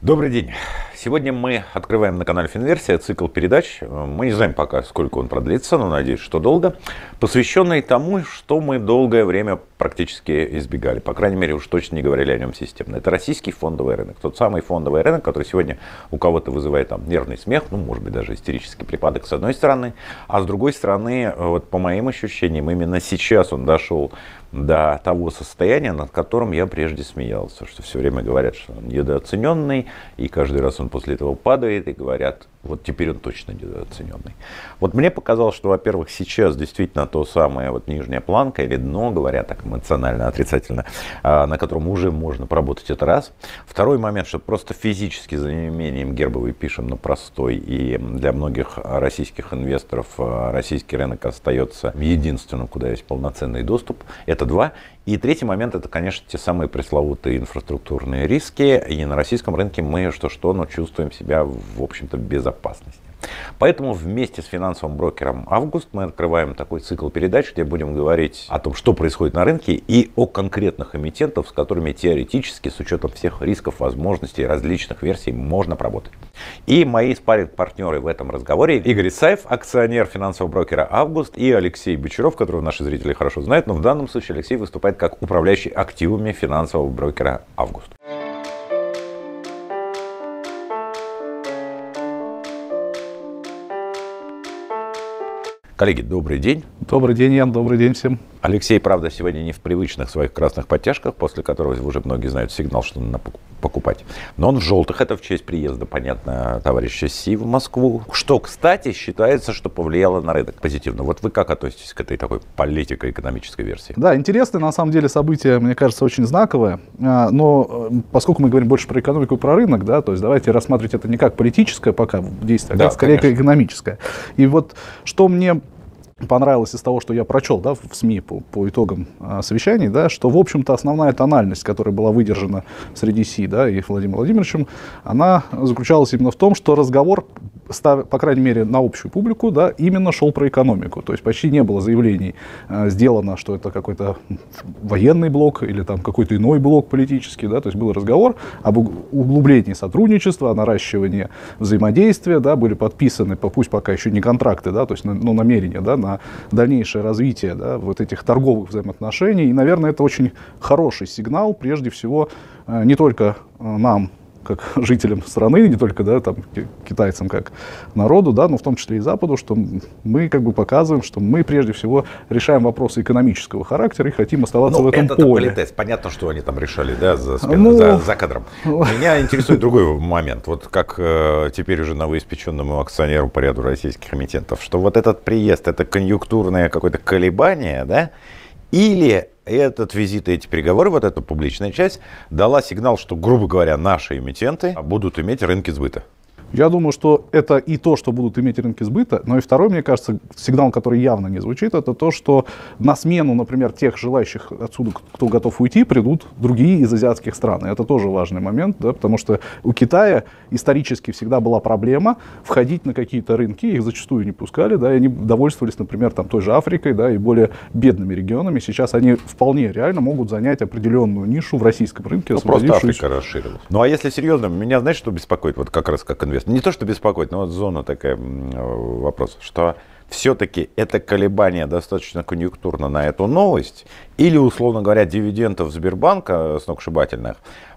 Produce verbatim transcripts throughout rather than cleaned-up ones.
Добрый день. Сегодня мы открываем на канале Финверсия цикл передач. Мы не знаем пока, сколько он продлится, но надеюсь, что долго. Посвященный тому, что мы долгое время практически избегали. По крайней мере, уж точно не говорили о нем системно. Это российский фондовый рынок. Тот самый фондовый рынок, который сегодня у кого-то вызывает там нервный смех, ну, может быть, даже истерический припадок с одной стороны. А с другой стороны, вот по моим ощущениям, именно сейчас он дошел до того состояния, над которым я прежде смеялся, что все время говорят, что он недооцененный, и каждый раз он после этого падает, и говорят, вот теперь он точно недооцененный. Вот мне показалось, что, во-первых, сейчас действительно то самое вот нижняя планка или дно, говоря так эмоционально, отрицательно, на котором уже можно поработать, это раз. Второй момент, что просто физически за неимением гербовой пишем на простой, и для многих российских инвесторов российский рынок остается единственным, куда есть полноценный доступ. Это два. И третий момент, это, конечно, те самые пресловутые инфраструктурные риски. И на российском рынке мы что-что, но чувствуем себя, в общем-то, в безопасности. Поэтому вместе с финансовым брокером «Август» мы открываем такой цикл передач, где будем говорить о том, что происходит на рынке, и о конкретных эмитентах, с которыми теоретически, с учетом всех рисков, возможностей, различных версий, можно поработать. И мои спарринг-партнеры в этом разговоре: Игорь Исаев, акционер финансового брокера «Август», и Алексей Бочаров, которого наши зрители хорошо знают, но в данном случае Алексей выступает как управляющий активами финансового брокера «Август». Коллеги, добрый день. Добрый день, Ян, добрый день всем. Алексей, правда, сегодня не в привычных своих красных подтяжках, после которого уже многие знают сигнал, что надо покупать. Но он в желтых, это в честь приезда, понятно, товарища Си в Москву. Что, кстати, считается, что повлияло на рынок позитивно. Вот вы как относитесь к этой такой политико-экономической версии? Да, интересное, на самом деле, событие, мне кажется, очень знаковое. Но поскольку мы говорим больше про экономику и про рынок, да, то есть давайте рассматривать это не как политическое пока действие, а да, как скорее конечно. как экономическое. И вот что мне понравилось из того, что я прочел, да, в СМИ по, по итогам а, совещаний, да, что, в общем-то, основная тональность, которая была выдержана среди Си, да, и Владимиром Владимировичем, она заключалась именно в том, что разговор, по крайней мере, на общую публику, да, именно шел про экономику. То есть почти не было заявлений а, сделано, что это какой-то военный блок или там какой-то иной блок политический, да, то есть был разговор об углублении сотрудничества, о наращивании взаимодействия, да, были подписаны, пусть пока еще не контракты, да, то есть, ну, намерения, да, на дальнейшее развитие, да, вот этих торговых взаимоотношений. И, наверное, это очень хороший сигнал, прежде всего, не только нам, как жителям страны, не только, да, там, китайцам как народу, да, но в том числе и Западу, что мы как бы показываем, что мы прежде всего решаем вопросы экономического характера и хотим оставаться ну, в этом это поле. Политес. Понятно, что они там решали, да, за, спин, ну, за, за кадром. Меня интересует другой момент. Вот как э, теперь уже новоиспеченному акционеру по ряду российских эмитентов, что вот этот приезд, это конъюнктурное какое-то колебание, да, или этот визит и эти переговоры, вот эта публичная часть, дала сигнал, что, грубо говоря, наши эмитенты будут иметь рынки сбыта? Я думаю, что это и то, что будут иметь рынки сбыта, но и второй, мне кажется, сигнал, который явно не звучит, это то, что на смену, например, тех желающих отсюда, кто готов уйти, придут другие из азиатских стран. И это тоже важный момент, да, потому что у Китая исторически всегда была проблема входить на какие-то рынки, их зачастую не пускали, да, и они довольствовались, например, там, той же Африкой, да, и более бедными регионами. Сейчас они вполне реально могут занять определенную нишу в российском рынке. Ну, просто Африка расширилась. Ну, а если серьезно, меня, знаешь, что беспокоит, вот как раз как инвестор? Не то, что беспокоит, но вот зона такая вопрос, что все-таки это колебание достаточно конъюнктурно на эту новость, или, условно говоря, дивидендов Сбербанка сногсшибательных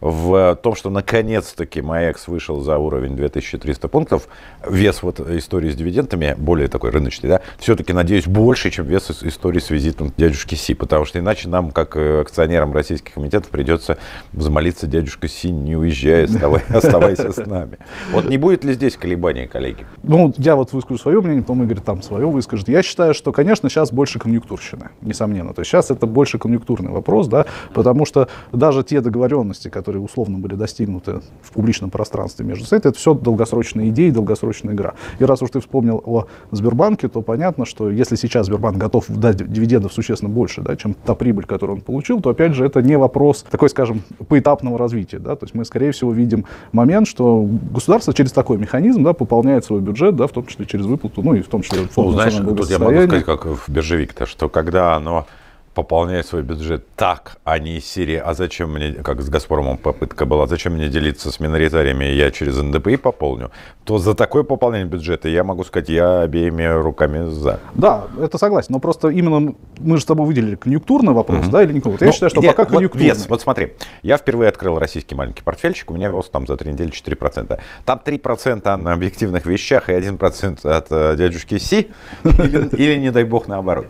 в том, что наконец-таки МАЭКС вышел за уровень две тысячи триста пунктов, вес вот истории с дивидендами, более такой рыночный, да, все-таки, надеюсь, больше, чем вес истории с визитом дядюшки Си, потому что иначе нам, как акционерам российских эмитентов, придется взмолиться: дядюшка Си, не уезжай, оставайся с нами. Вот не будет ли здесь колебаний, коллеги? Ну, я вот выскажу свое мнение, потом Игорь там свое выскажет. Я считаю, что, конечно, сейчас больше конъюнктурщины, несомненно. То есть сейчас это больше конъюнктурный вопрос, да, потому что даже те договоренности, которые условно были достигнуты в публичном пространстве между собой, это все долгосрочные идеи, долгосрочная игра. И раз уж ты вспомнил о Сбербанке, то понятно, что если сейчас Сбербанк готов дать дивидендов существенно больше, да, чем та прибыль, которую он получил, то, опять же, это не вопрос такой, скажем, поэтапного развития. Да, то есть мы, скорее всего, видим момент, что государство через такой механизм, да, пополняет свой бюджет, да, в том числе через выплату, ну и в том числе фонд. Ну, знаешь, тут я могу сказать, как в биржевик-то, что когда оно пополняют свой бюджет так, а не из серии, а зачем мне, как с «Газпромом» попытка была, зачем мне делиться с миноритариями, я через эн дэ пэ и пополню, то за такое пополнение бюджета я могу сказать, я обеими руками за. Да, это согласен, но просто именно мы же с тобой выделили конъюнктурный вопрос, mm-hmm. да, или не конъюнктурный? Я ну, считаю, что нет, пока конъюнктурный. Вот, вес, вот смотри, я впервые открыл российский маленький портфельчик, у меня рост там за три недели четыре процента. Там три процента на объективных вещах и один процент от э, дядюшки Си, или, или, не дай бог, наоборот.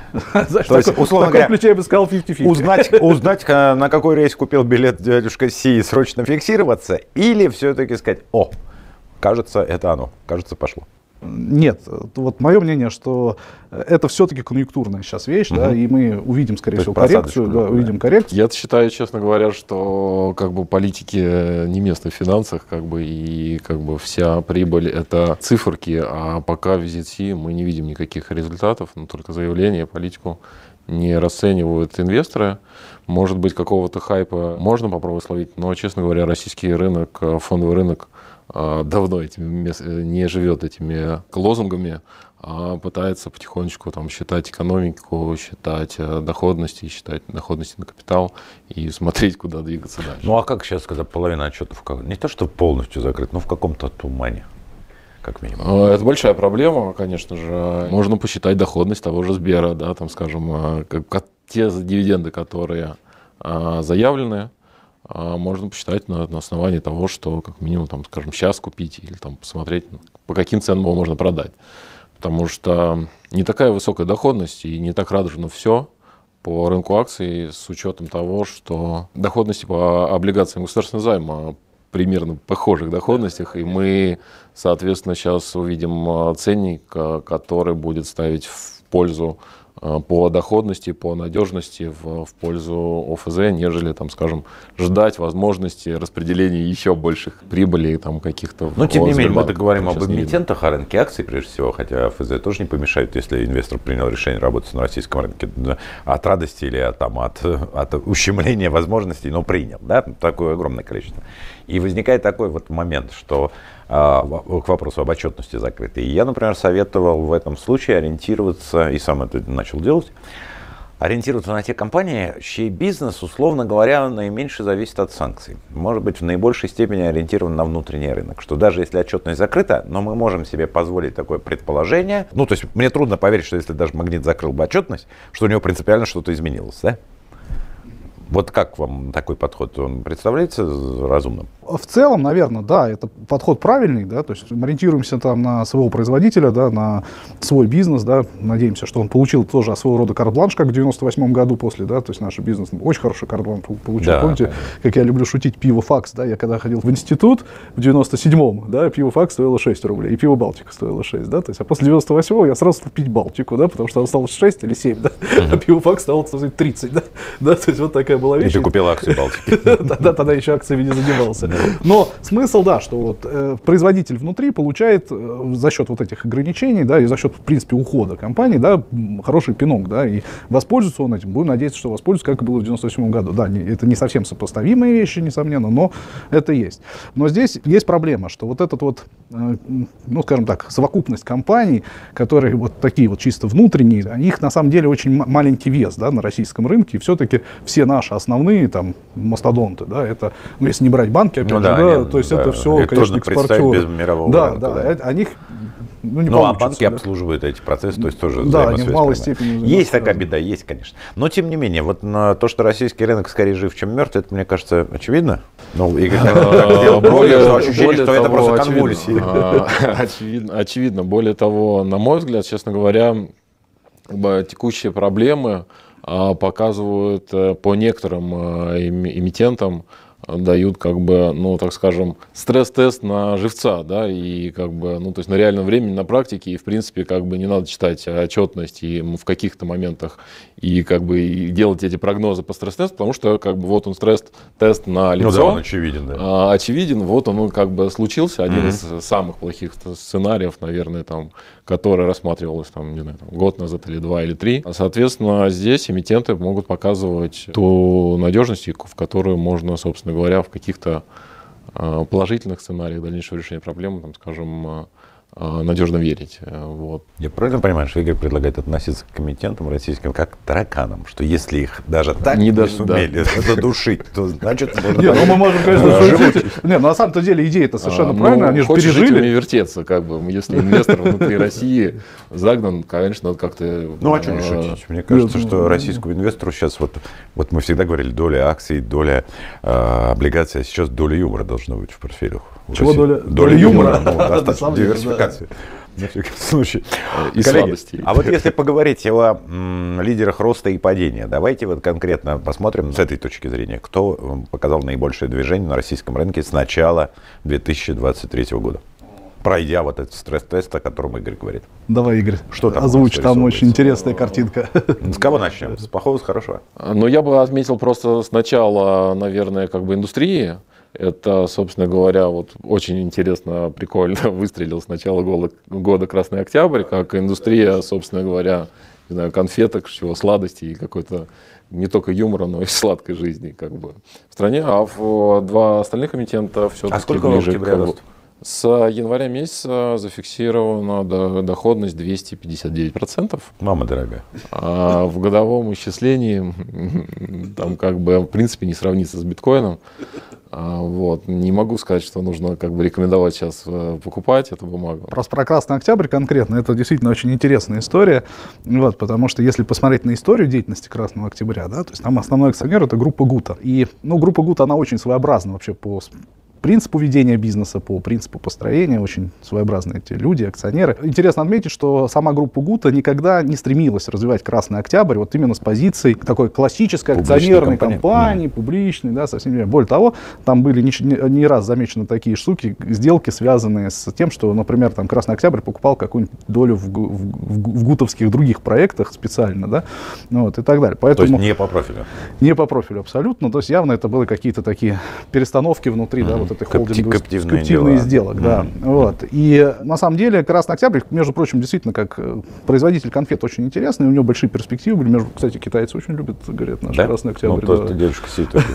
То есть, условно говоря, ключе я бы сказал пятьдесят на пятьдесят. Узнать, узнать, на какой рейс купил билет дядюшка Си и срочно фиксироваться, или все-таки сказать, о, кажется, это оно, кажется, пошло. Нет, вот мое мнение, что это все-таки конъюнктурная сейчас вещь, угу. да, и мы увидим, скорее всего, коррекцию, да, увидим коррекцию. Я считаю, честно говоря, что как бы политики не место в финансах, как бы, и как бы вся прибыль — это циферки, а пока в визит Си мы не видим никаких результатов, но только заявления, политику не расценивают инвесторы. Может быть, какого-то хайпа можно попробовать словить, но, честно говоря, российский рынок, фондовый рынок давно этими, не живет этими лозунгами, а пытается потихонечку там считать экономику, считать доходности, считать доходности на капитал и смотреть, куда двигаться дальше. Ну а как сейчас, когда половина отчетов не то что полностью закрыт, но в каком-то тумане, как минимум? Это большая проблема, конечно же. Можно посчитать доходность того же Сбера, да, там, скажем, те дивиденды, которые заявлены, можно посчитать на, на основании того, что как минимум, там, скажем, сейчас купить или там, посмотреть, по каким ценам его можно продать. Потому что не такая высокая доходность и не так радужно все по рынку акций с учетом того, что доходности по облигациям государственного займа примерно похожих доходностях, и мы, соответственно, сейчас увидим ценник, который будет ставить в пользу по доходности, по надежности в, в пользу о эф зэ, нежели, там, скажем, ждать возможности распределения еще больших прибылей там, каких-то. Но, тем не менее, мы говорим об эмитентах, о рынке акций, прежде всего, хотя эф зэ тоже не помешает, если инвестор принял решение работать на российском рынке от радости или от, там, от, от ущемления возможностей, но принял, да, такое огромное количество. И возникает такой вот момент, что к вопросу об отчетности закрытой. И я, например, советовал в этом случае ориентироваться, и сам это начал делать, ориентироваться на те компании, чей бизнес, условно говоря, наименьше зависит от санкций. Может быть, в наибольшей степени ориентирован на внутренний рынок. Что даже если отчетность закрыта, но мы можем себе позволить такое предположение. Ну, то есть мне трудно поверить, что если даже Магнит закрыл бы отчетность, что у него принципиально что-то изменилось, да? Вот как вам такой подход? Он представляется разумным? В целом, наверное, да, это подход правильный, да, то есть мы ориентируемся там на своего производителя, да, на свой бизнес, да, надеемся, что он получил тоже своего рода карт-бланш, как в девяносто восьмом году после, да, то есть наш бизнес очень хороший карт-бланш получил. Да. Помните, как я люблю шутить, пиво «Факс», да, я когда ходил в институт в девяносто седьмом, да, пиво «Факс» стоило шесть рублей, и пиво «Балтика» стоило шесть, да, то есть, а после девяносто восьмого я сразу стал пить «Балтику», да, потому что осталось шесть или семь, да, uh-huh. а пиво «Факс» стало тридцать, да, да, то есть вот такая была вещь. И ты купил акции «Балтики». Да, тогда еще акциями не занимался. Но смысл, да, что вот э, производитель внутри получает э, за счет вот этих ограничений, да, и за счет, в принципе, ухода компании, да, хороший пинок, да, и воспользуется он этим. Будем надеяться, что воспользуется, как и было в девяносто восьмом году. Да, не, это не совсем сопоставимые вещи, несомненно, но это есть. Но здесь есть проблема, что вот этот вот, э, ну, скажем так, совокупность компаний, которые вот такие вот чисто внутренние, их на самом деле очень маленький вес, да, на российском рынке, и все-таки все наши основные там мастодонты, да, это, ну, если не брать банки, опять ну, же, да, да, нет, то есть да, это все, это конечно, экспортеры. Без мирового да, рынка, да, да. Это, о них, ну, не ну а банки да? обслуживают эти процессы, то есть тоже да, они в малой степени. Есть такая беда, есть, конечно. Но тем не менее, вот на то, что российский рынок скорее жив, чем мертв, это, мне кажется, очевидно. Ну, и ощущение, что это просто конвульсии. Очевидно. Более того, на мой взгляд, честно говоря, текущие проблемы показывают по некоторым эмитентам, дают, как бы, ну, так скажем, стресс-тест на живца, да, и как бы, ну, то есть на реальном времени, на практике, и, в принципе, как бы не надо читать отчетность и в каких-то моментах и как бы и делать эти прогнозы по стресс-тесту, потому что, как бы, вот он стресс-тест на лицо. Ну да, он очевиден, да. А, очевиден, вот он, как бы, случился, один mm-hmm. из самых плохих сценариев, наверное, там, который рассматривался, там, не знаю, там, год назад или два или три. Соответственно, здесь эмитенты могут показывать ту надежность, в которую можно, собственно говоря, в каких-то положительных сценариях дальнейшего решения проблемы, там, скажем, надежно верить. Вот. Я правильно понимаю, что Игорь предлагает относиться к комитетам российским как к тараканам, что если их даже так не, не даже, сумели да. задушить, то значит... Нет, ну мы можем, конечно, шутить. Нет, на самом-то деле идея-то совершенно правильная, они же пережили. Хочешь вертеться, как бы, если инвестор внутри России загнан, конечно, надо как-то... Ну, а что не шутить? Мне кажется, что российскому инвестору сейчас, вот, вот мы всегда говорили, доля акций, доля облигаций, а сейчас доля юмора должна быть в портфелях. Чего доля? Доля юмора, ну, достаточно диверсификации. На всякий случай. И слабости. А вот если поговорить о м, лидерах роста и падения, давайте вот конкретно посмотрим с этой точки зрения, кто показал наибольшее движение на российском рынке с начала две тысячи двадцать третьего года, пройдя вот этот стресс-тест, о котором Игорь говорит. Давай, Игорь, что там озвучь, там очень интересная картинка. С кого начнем? С плохого, с хорошего? Ну, я бы отметил просто сначала, наверное, как бы индустрии. Это, собственно говоря, вот очень интересно, прикольно выстрелил с начала года, года Красный Октябрь, как индустрия, собственно говоря, не знаю, конфеток, чего, сладостей и какой-то не только юмора, но и сладкой жизни как бы в стране. А в два остальных эмитента все-таки а сколько ближе в октябре рост? С января месяца зафиксирована доходность двести пятьдесят девять процентов. Мама дорогая. А в годовом исчислении там как бы в принципе не сравнится с биткоином. А, вот. Не могу сказать, что нужно как бы рекомендовать сейчас покупать эту бумагу. Просто про Красный Октябрь конкретно, это действительно очень интересная история, вот, потому что если посмотреть на историю деятельности Красного Октября, да, то есть там основной акционер — это группа ГУТа. И ну, группа ГУТа, она очень своеобразна вообще по принципу ведения бизнеса, по принципу построения, очень своеобразные эти люди, акционеры. Интересно отметить, что сама группа ГУТа никогда не стремилась развивать Красный Октябрь вот именно с позиции такой классической акционерной компании, компании, публичной, да, со всеми. Более того, там были не, не, не раз замечены такие штуки, сделки, связанные с тем, что, например, там Красный Октябрь покупал какую-нибудь долю в, в, в, в гутовских других проектах специально, да, ну, вот, и так далее. Поэтому, то есть не по профилю? Не по профилю, абсолютно. То есть явно это были какие-то такие перестановки внутри, mm-hmm. да, вот этой холдинговой коптивные сделок, да. Mm-hmm. Вот. И на самом деле Красный Октябрь, между прочим, действительно, как производитель конфет очень интересный, у него большие перспективы были. Между, кстати, китайцы очень любят, говорят, наш да? Красный Октябрь. Ну, тоже дедушка Си тоже.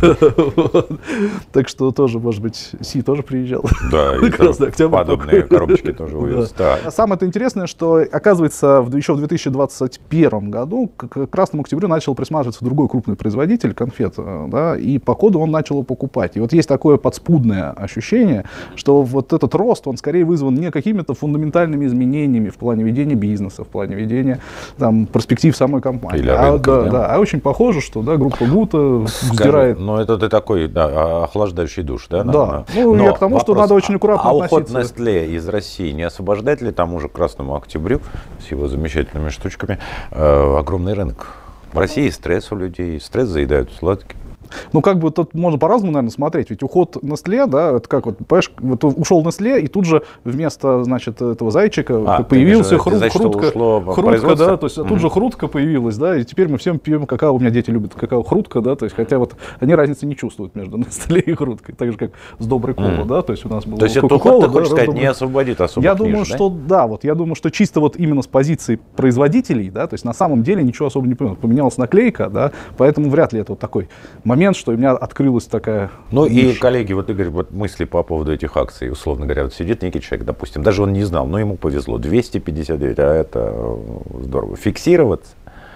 Так что тоже, может быть, Си тоже приезжал. Да, и подобные коробочки тоже увез. Самое интересное, что, оказывается, еще в две тысячи двадцать первом году к Красному Октябрю начал присматриваться другой крупный производитель конфет, да, и по ходу он начал его покупать. И вот есть такое подспудное ощущение, что вот этот рост, он скорее вызван не какими-то фундаментальными изменениями в плане ведения бизнеса, в плане ведения там, перспектив самой компании. Или а, рынка, да, да? Да, а очень похоже, что да, группа ГУТа вздирает. Ну, это ты такой да, охлаждающий душ, да? Да. Ну, Но я к тому, вопрос, что надо очень аккуратно а относиться. А уход Nestlé из России не освобождает ли тому же Красному Октябрю с его замечательными штучками э, огромный рынок? В России стресс у людей, стресс заедают сладким. Ну, как бы тут можно по-разному, наверное, смотреть. Ведь уход Nestlé, да, это как вот, понимаешь, вот ушел Nestlé, и тут же вместо, значит, этого зайчика а, появился хру- значит, хрутка, хрутка, да, то есть mm-hmm. тут же хрутка появилась, да, и теперь мы всем пьем какао, у меня дети любят какао хрутка, да, то есть, хотя вот они разницы не чувствуют между Nestlé и хруткой, так же, как с доброй колой, mm-hmm. да, то есть у нас было то есть это уход, ты хочешь сказать, не освободит особо Я книж, думаю, да? что, да, вот, я думаю, что чисто вот именно с позиции производителей, да, то есть на самом деле ничего особо не поменялось, поменялась наклейка, да, поэтому вряд ли это вот такой момент, что у меня от открылась такая... Ну ниша. И, коллеги, вот Игорь, вот мысли по поводу этих акций, условно говоря, вот сидит некий человек, допустим, даже он не знал, но ему повезло, двести пятьдесят девять, а это здорово. Фиксироваться,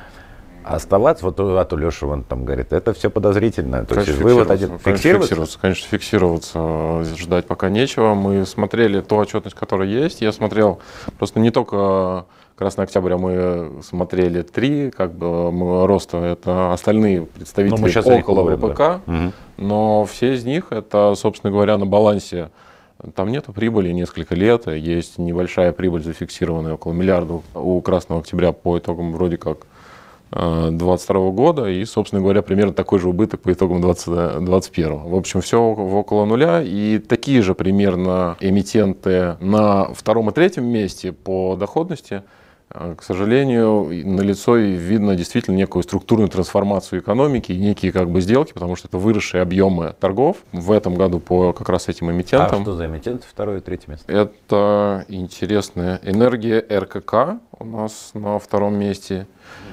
оставаться, вот от Леша вон там говорит, это все подозрительно. То конечно, есть вывод один. Конечно, фиксироваться? фиксироваться? Конечно, фиксироваться, ждать пока нечего. Мы смотрели ту отчетность, которая есть. Я смотрел просто не только Красный Октябрь, а мы смотрели три, как бы роста, это остальные представители около ВПК, да. Угу. Но все из них, это, собственно говоря, на балансе. Там нет прибыли несколько лет, есть небольшая прибыль, зафиксированная около миллиарда у Красного Октября по итогам вроде как двадцать второго года и, собственно говоря, примерно такой же убыток по итогам двадцать первого. В общем, все около нуля. И такие же примерно эмитенты на втором и третьем месте по доходности. К сожалению, налицо и видно действительно некую структурную трансформацию экономики и некие как бы сделки, потому что это выросшие объемы торгов в этом году по как раз этим эмитентам. А что за эмитенты второе и третье место? Это интересная энергия РКК у нас на втором месте.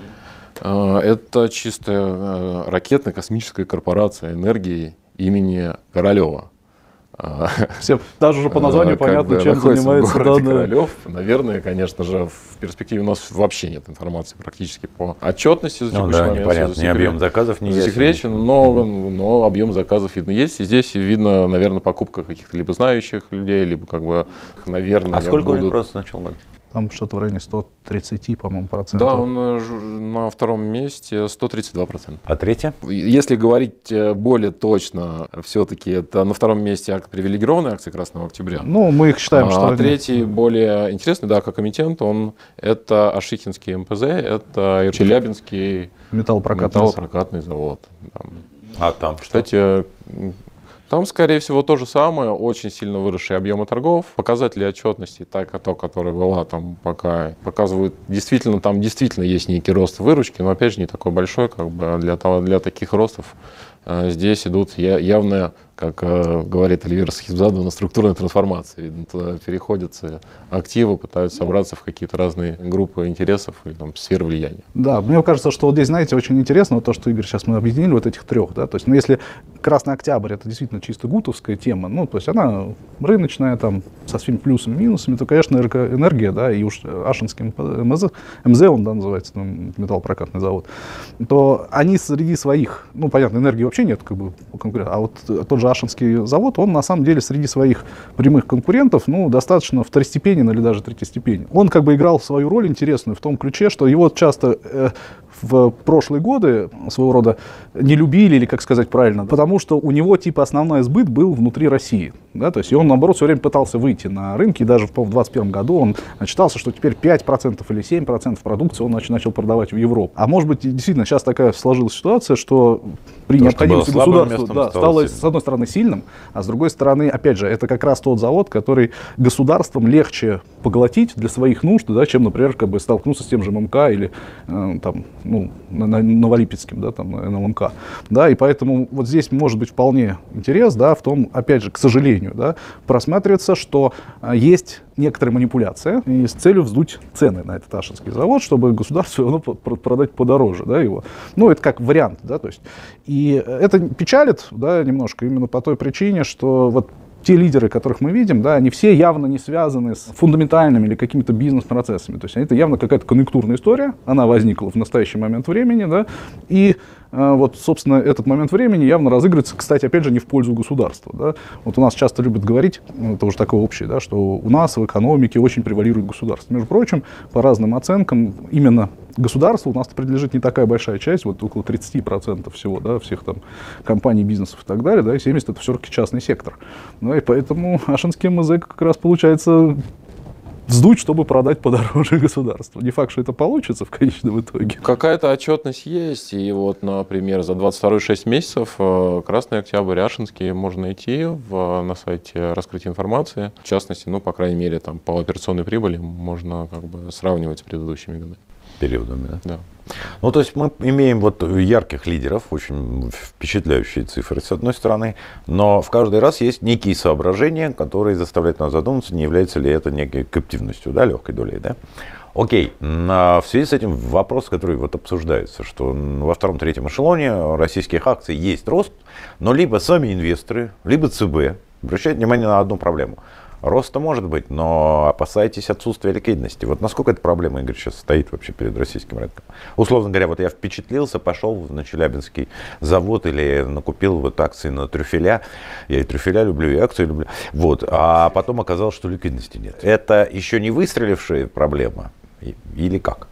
Это чистая ракетно-космическая корпорация энергии имени Королева. Все, даже уже по названию как понятно, бы чем находится занимается в городе данная. Королев. Наверное, конечно же, в перспективе у нас вообще нет информации практически по отчетности. За Ну да, непонятно, ни объем заказов не засекречен, но, но объем заказов видно есть. И здесь видно, наверное, покупка каких-то либо знающих людей, либо как бы, наверное, А сколько будут... у них просто начал быть? Там что-то в районе сто тридцать, по-моему, процентов. Да, он на втором месте сто тридцать два процента. А третье? Если говорить более точно, все-таки это на втором месте акт привилегированные акции Красного Октября. Ну, мы их считаем, а что... А третий, более интересный, да, как эмитент, он это Ашихинский эм пэ зэ, это Челябинский металлопрокатный, металлопрокатный завод. Там. А там что? Кстати, там, скорее всего, то же самое, очень сильно выросшие объемы торгов, показатели отчетности, та, та, которая была там пока, показывают, действительно, там действительно есть некий рост выручки, но, опять же, не такой большой, как бы для, того, для таких ростов э, здесь идут явно, как э, говорит Эльвира Сахибзадова, на структурной трансформации. Видно, туда переходятся активы, пытаются собраться в какие-то разные группы интересов или там, сфер влияния. Да, мне кажется, что вот здесь, знаете, очень интересно вот то, что, Игорь, сейчас мы объединили вот этих трех, да, то есть, ну, если Красный Октябрь — это действительно чисто гутовская тема, ну, то есть она рыночная, там, со своими плюсами и минусами, то, конечно, энергия, да, и уж Ашинский эм эм зэ, он, да, называется, там, металлопрокатный завод, то они среди своих, ну, понятно, энергии вообще нет, как бы, конкурентов, а вот тот же Ашинский завод, он, на самом деле, среди своих прямых конкурентов, ну, достаточно второстепенен или даже третьестепенен. Он, как бы, играл свою роль интересную в том ключе, что его часто э, в прошлые годы своего рода не любили, или, как сказать правильно, потому что у него, типа, основной сбыт был внутри России, да, то есть и он, наоборот, все время пытался выйти на рынки, и даже, по-моему, в двадцать первом году он отчитался, что теперь пять процентов или семь процентов продукции он значит, начал продавать в Европу. А может быть, действительно, сейчас такая сложилась ситуация, что при То, необходимости что государства да, стало, сильным. с одной стороны, сильным, а с другой стороны, опять же, это как раз тот завод, который государством легче поглотить для своих нужд, да, чем, например, как бы столкнуться с тем же эм эм ка или э, там, ну, Новолипецким, да, там, эн эл эм ка. Да, и поэтому вот здесь может быть вполне интерес, да, в том, опять же, к сожалению, да, просматривается, что а, есть некоторая манипуляция и с целью вздуть цены на этот Ашинский завод, чтобы государству ну, продать подороже, да, его. Ну, это как вариант, да, то есть. И это печалит, да, немножко именно по той причине, что вот те лидеры, которых мы видим, да, они все явно не связаны с фундаментальными или какими-то бизнес-процессами. То есть это явно какая-то конъюнктурная история, она возникла в настоящий момент времени, да, и э, вот, собственно, этот момент времени явно разыгрывается, кстати, опять же, не в пользу государства. Да. Вот у нас часто любят говорить, это уже такое общее, да, что у нас в экономике очень превалирует государство. Между прочим, по разным оценкам, именно государству у нас принадлежит не такая большая часть, вот около тридцать процентов всего, да, всех там компаний, бизнесов и так далее, да, и семьдесят процентов это все-таки частный сектор. Ну и поэтому Ашинский эм эм зэ как раз получается вздуть, чтобы продать подороже государству. Не факт, что это получится в конечном итоге. Какая-то отчетность есть, и вот, например, за двадцать второй шесть месяцев Красный Октябрь, Ашинский можно найти в, на сайте раскрытия информации. В частности, ну, по крайней мере, там, по операционной прибыли можно как бы сравнивать с предыдущими годами. Периодами, да? Да. Ну, то есть мы имеем вот ярких лидеров, очень впечатляющие цифры, с одной стороны, но в каждый раз есть некие соображения, которые заставляют нас задуматься, не является ли это некой каптивностью, да, легкой долей, да? Окей, в связи с этим вопрос, который вот обсуждается, что во втором-третьем эшелоне российских акций есть рост, но либо сами инвесторы, либо ЦБ обращают внимание на одну проблему. Роста может быть, но опасайтесь отсутствия ликвидности. Вот насколько эта проблема, Игорь, сейчас стоит вообще перед российским рынком? Условно говоря, вот я впечатлился, пошел на Челябинский завод или накупил вот акции на трюфеля. Я и трюфеля люблю, и акции люблю. Вот. А потом оказалось, что ликвидности нет. Это еще не выстрелившая проблема? Или как?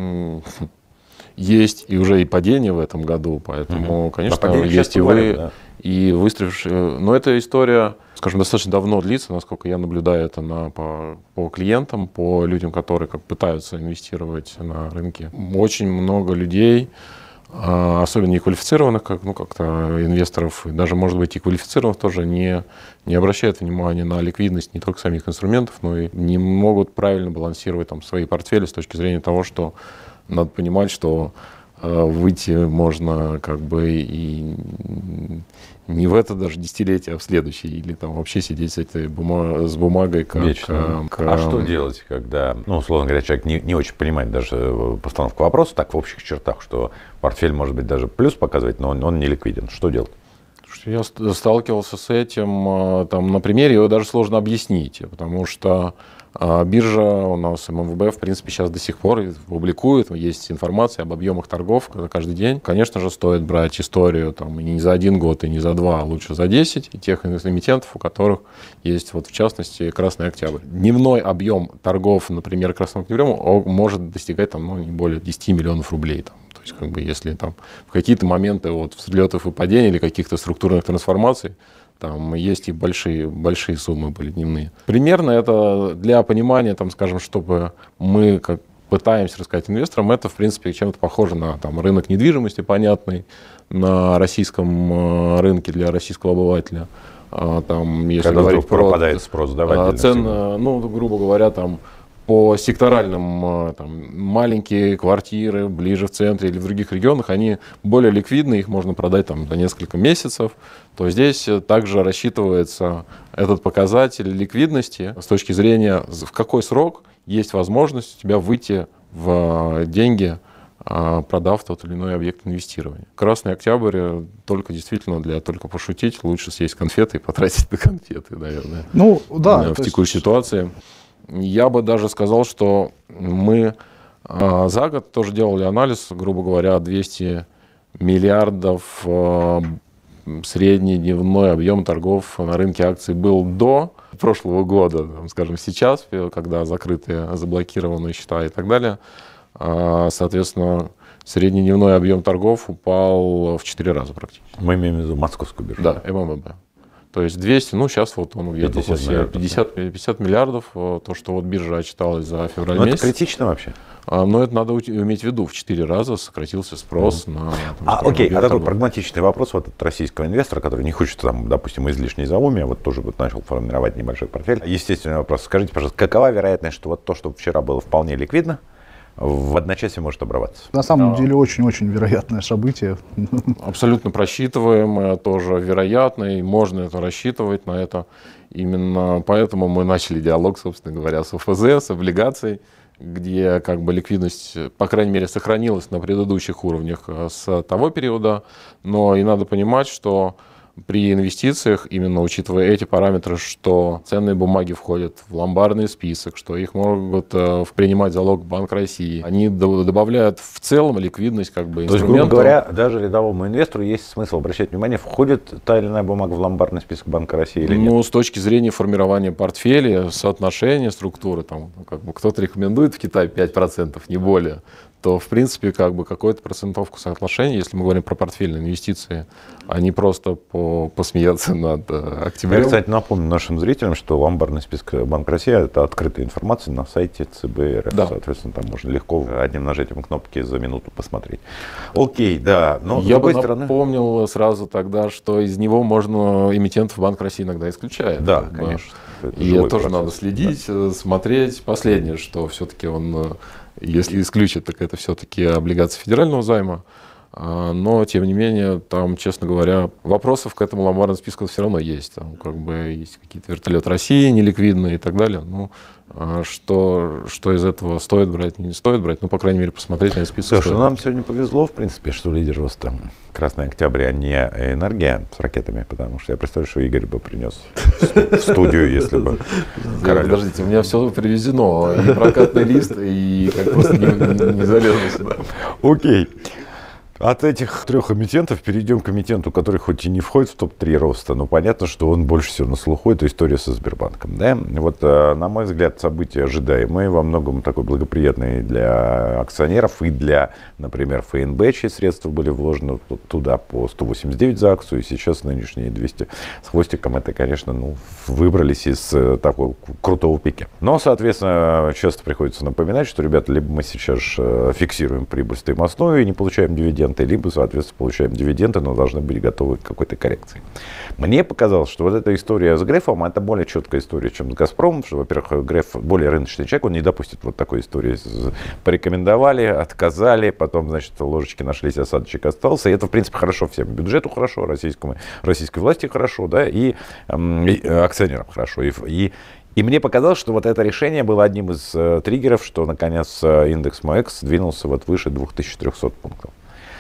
Есть и уже и падение в этом году, поэтому, mm-hmm. конечно, есть и говорим, вы, да. и выстрелившие. Но эта история, скажем, достаточно давно длится, насколько я наблюдаю это на, по, по клиентам, по людям, которые как пытаются инвестировать на рынке. Очень много людей, особенно неквалифицированных, как, ну, как-то инвесторов, и даже, может быть, и квалифицированных тоже не, не обращают внимания на ликвидность не только самих инструментов, но и не могут правильно балансировать там, свои портфели с точки зрения того, что надо понимать, что э, выйти можно как бы и не в это даже десятилетие, а в следующее, или там вообще сидеть с этой бумаг, с бумагой как... Вечно. К, а что делать, когда, ну, условно говоря, человек не, не очень понимает даже постановку вопроса, так в общих чертах, что портфель может быть даже плюс показывать, но он, он не ликвиден. Что делать? Я сталкивался с этим там, на примере, его даже сложно объяснить, потому что а, биржа у нас, эм эм вэ бэ, в принципе, сейчас до сих пор публикует, есть информация об объемах торгов каждый день. Конечно же, стоит брать историю там, и не за один год, и не за два, а лучше за десять, и тех эмитентов, у которых есть, вот, в частности, Красный Октябрь. Дневной объем торгов, например, Красным Октябрем может достигать там, ну, не более десяти миллионов рублей. Там. То есть, как бы, если там в какие-то моменты вот, взлетов и падений или каких-то структурных трансформаций, там есть и большие, большие суммы были дневные. Примерно это для понимания, там, скажем, чтобы мы как пытаемся рассказать инвесторам, это, в принципе, чем-то похоже на там, рынок недвижимости, понятный, на российском рынке для российского обывателя. Там, если когда говорить про пропадает спрос, давайте. Цен, ну, грубо говоря, там, по секторальным, там, маленькие квартиры ближе в центре или в других регионах, они более ликвидны, их можно продать там, за несколько месяцев, то здесь также рассчитывается этот показатель ликвидности с точки зрения, в какой срок есть возможность у тебя выйти в деньги, продав тот или иной объект инвестирования. Красный Октябрь только действительно для только пошутить, лучше съесть конфеты и потратить на конфеты, наверное. Ну, да. В текущей есть... ситуации. Я бы даже сказал, что мы а, за год тоже делали анализ, грубо говоря, двести миллиардов а, средний дневной объем торгов на рынке акций был до прошлого года, там, скажем, сейчас, когда закрытые, заблокированные счета и так далее. А, соответственно, средний дневной объем торгов упал в четыре раза практически. Мы имеем в виду московскую биржу. Да, эм эм вэ бэ. То есть двести, ну сейчас вот он где-то пятьдесят, пятьдесят миллиардов, то, что вот биржа отчиталась за февраль Но месяц. Это критично вообще? А, но это надо иметь в виду, в четыре раза сократился спрос mm. на... Там, а, окей, а такой прагматичный вопрос вот от российского инвестора, который не хочет, там, допустим, излишней заумия, вот тоже вот начал формировать небольшой портфель. Естественный вопрос, скажите, пожалуйста, какова вероятность, что вот то, что вчера было вполне ликвидно, в одночасье может обрабатываться? На самом да. деле очень-очень вероятное событие. Абсолютно просчитываемое, тоже вероятно, и можно это рассчитывать на это. Именно поэтому мы начали диалог, собственно говоря, с эф зэ, с облигацией, где как бы ликвидность, по крайней мере, сохранилась на предыдущих уровнях с того периода. Но и надо понимать, что при инвестициях, именно учитывая эти параметры, что ценные бумаги входят в ломбардный список, что их могут э, принимать залог Банк России, они до, добавляют в целом ликвидность как бы инструментов. То есть, грубо говоря, даже рядовому инвестору есть смысл обращать внимание, входит та или иная бумага в ломбардный список Банка России или нет? Ну, с точки зрения формирования портфеля, соотношения структуры, там, как бы кто-то рекомендует в Китае пять процентов, не более, то, в принципе, как бы какую-то процентовку соотношения, если мы говорим про портфельные инвестиции, а не просто по, посмеяться над э, октябрем. Я, кстати, напомню нашим зрителям, что ломбардный список Банка России – это открытая информация на сайте цэ бэ эр эф. Да. Соответственно, там можно легко одним нажатием кнопки за минуту посмотреть. Окей, да. Но Я бы стороны... напомнил сразу тогда, что из него можно эмитентов Банк России иногда исключает. Да, конечно. И это тоже процесс. Надо следить, да. смотреть. Последнее, что все-таки он... Если исключить, так это все-таки облигации федерального займа. Но, тем не менее, там, честно говоря, вопросов к этому ломбардному списку все равно есть. Там как бы есть какие-то вертолеты России неликвидные и так далее. Ну, что, что из этого стоит брать, не стоит брать, ну, по крайней мере, посмотреть на этот список. Слушай, ну, нам сегодня повезло, в принципе, что лидер роста Красный Октябрь, а не энергия с ракетами, потому что я представляю, что Игорь бы принес в студию, если бы королев. Подождите, у меня все привезено, и прокатный лист, и как просто не залезно сюда. Окей. От этих трех эмитентов перейдем к эмитенту, который хоть и не входит в топ три роста, но понятно, что он больше всего на слуху. Это история со Сбербанком. Да? Вот, на мой взгляд, события ожидаемые, во многом такой благоприятные для акционеров и для, например, эф эн бэ, чьи средства были вложены туда по сто восемьдесят девять за акцию, и сейчас нынешние двести с хвостиком, это, конечно, ну, выбрались из такого крутого пика. Но, соответственно, часто приходится напоминать, что, ребята, либо мы сейчас фиксируем прибыль стоимостную и не получаем дивиденды, либо, соответственно, получаем дивиденды, но должны быть готовы к какой-то коррекции. Мне показалось, что вот эта история с Грефом, это более четкая история, чем с Газпромом, что, во-первых, Греф более рыночный человек, он не допустит вот такой истории. Порекомендовали, отказали, потом, значит, ложечки нашлись, осадочек остался. И это, в принципе, хорошо всем. Бюджету хорошо, российскому, российской власти хорошо, да, и, и акционерам хорошо. И, и И мне показалось, что вот это решение было одним из э, триггеров, что, наконец, индекс МОЭКС двинулся вот выше две тысячи триста пунктов.